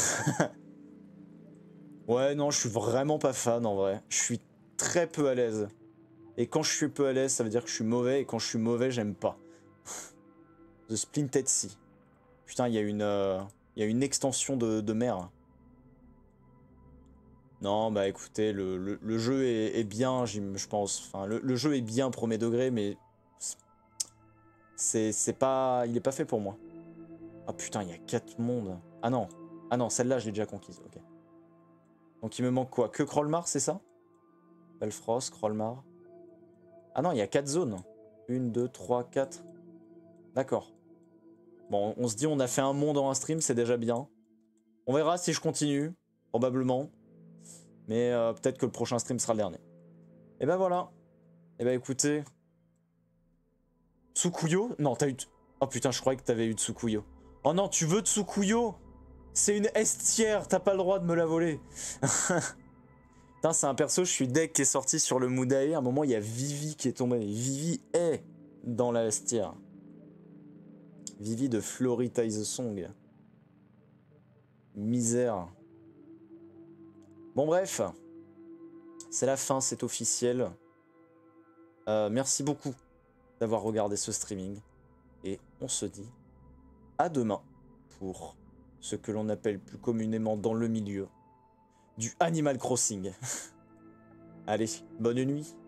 Ouais, non, je suis vraiment pas fan en vrai. Je suis très peu à l'aise. Et quand je suis peu à l'aise, ça veut dire que je suis mauvais, et quand je suis mauvais, j'aime pas. The Splinted Sea. Putain, il y a une extension de mer. Non, bah écoutez, le jeu est bien, je pense. Enfin, le jeu est bien premier degré, mais c'est pas, il est pas fait pour moi. Ah putain, il y a 4 mondes. Ah non, ah non, celle-là, je l'ai déjà conquise. Ok. Donc il me manque quoi? Que Krolmar, c'est ça? Belfrost, Krolmar. Ah non, il y a 4 zones. 1, 2, 3, 4. D'accord. Bon, on se dit on a fait un monde en un stream, c'est déjà bien. On verra si je continue, probablement. Mais peut-être que le prochain stream sera le dernier. Et ben voilà. Et ben écoutez. Tsukuyo? Non, t'as eu... Oh putain, je croyais que t'avais eu Tsukuyo. Oh non, tu veux Tsukuyo? C'est une estière, t'as pas le droit de me la voler. Putain, c'est un perso, je suis deck qui est sorti sur le Mudae. À un moment, il y a Vivi qui est tombé. Vivi est dans la estière. Vivi de Florita is a Song. Misère. Bon bref. C'est la fin, c'est officiel. Merci beaucoup d'avoir regardé ce streaming. Et on se dit à demain pour ce que l'on appelle plus communément dans le milieu du Animal Crossing. Allez, bonne nuit.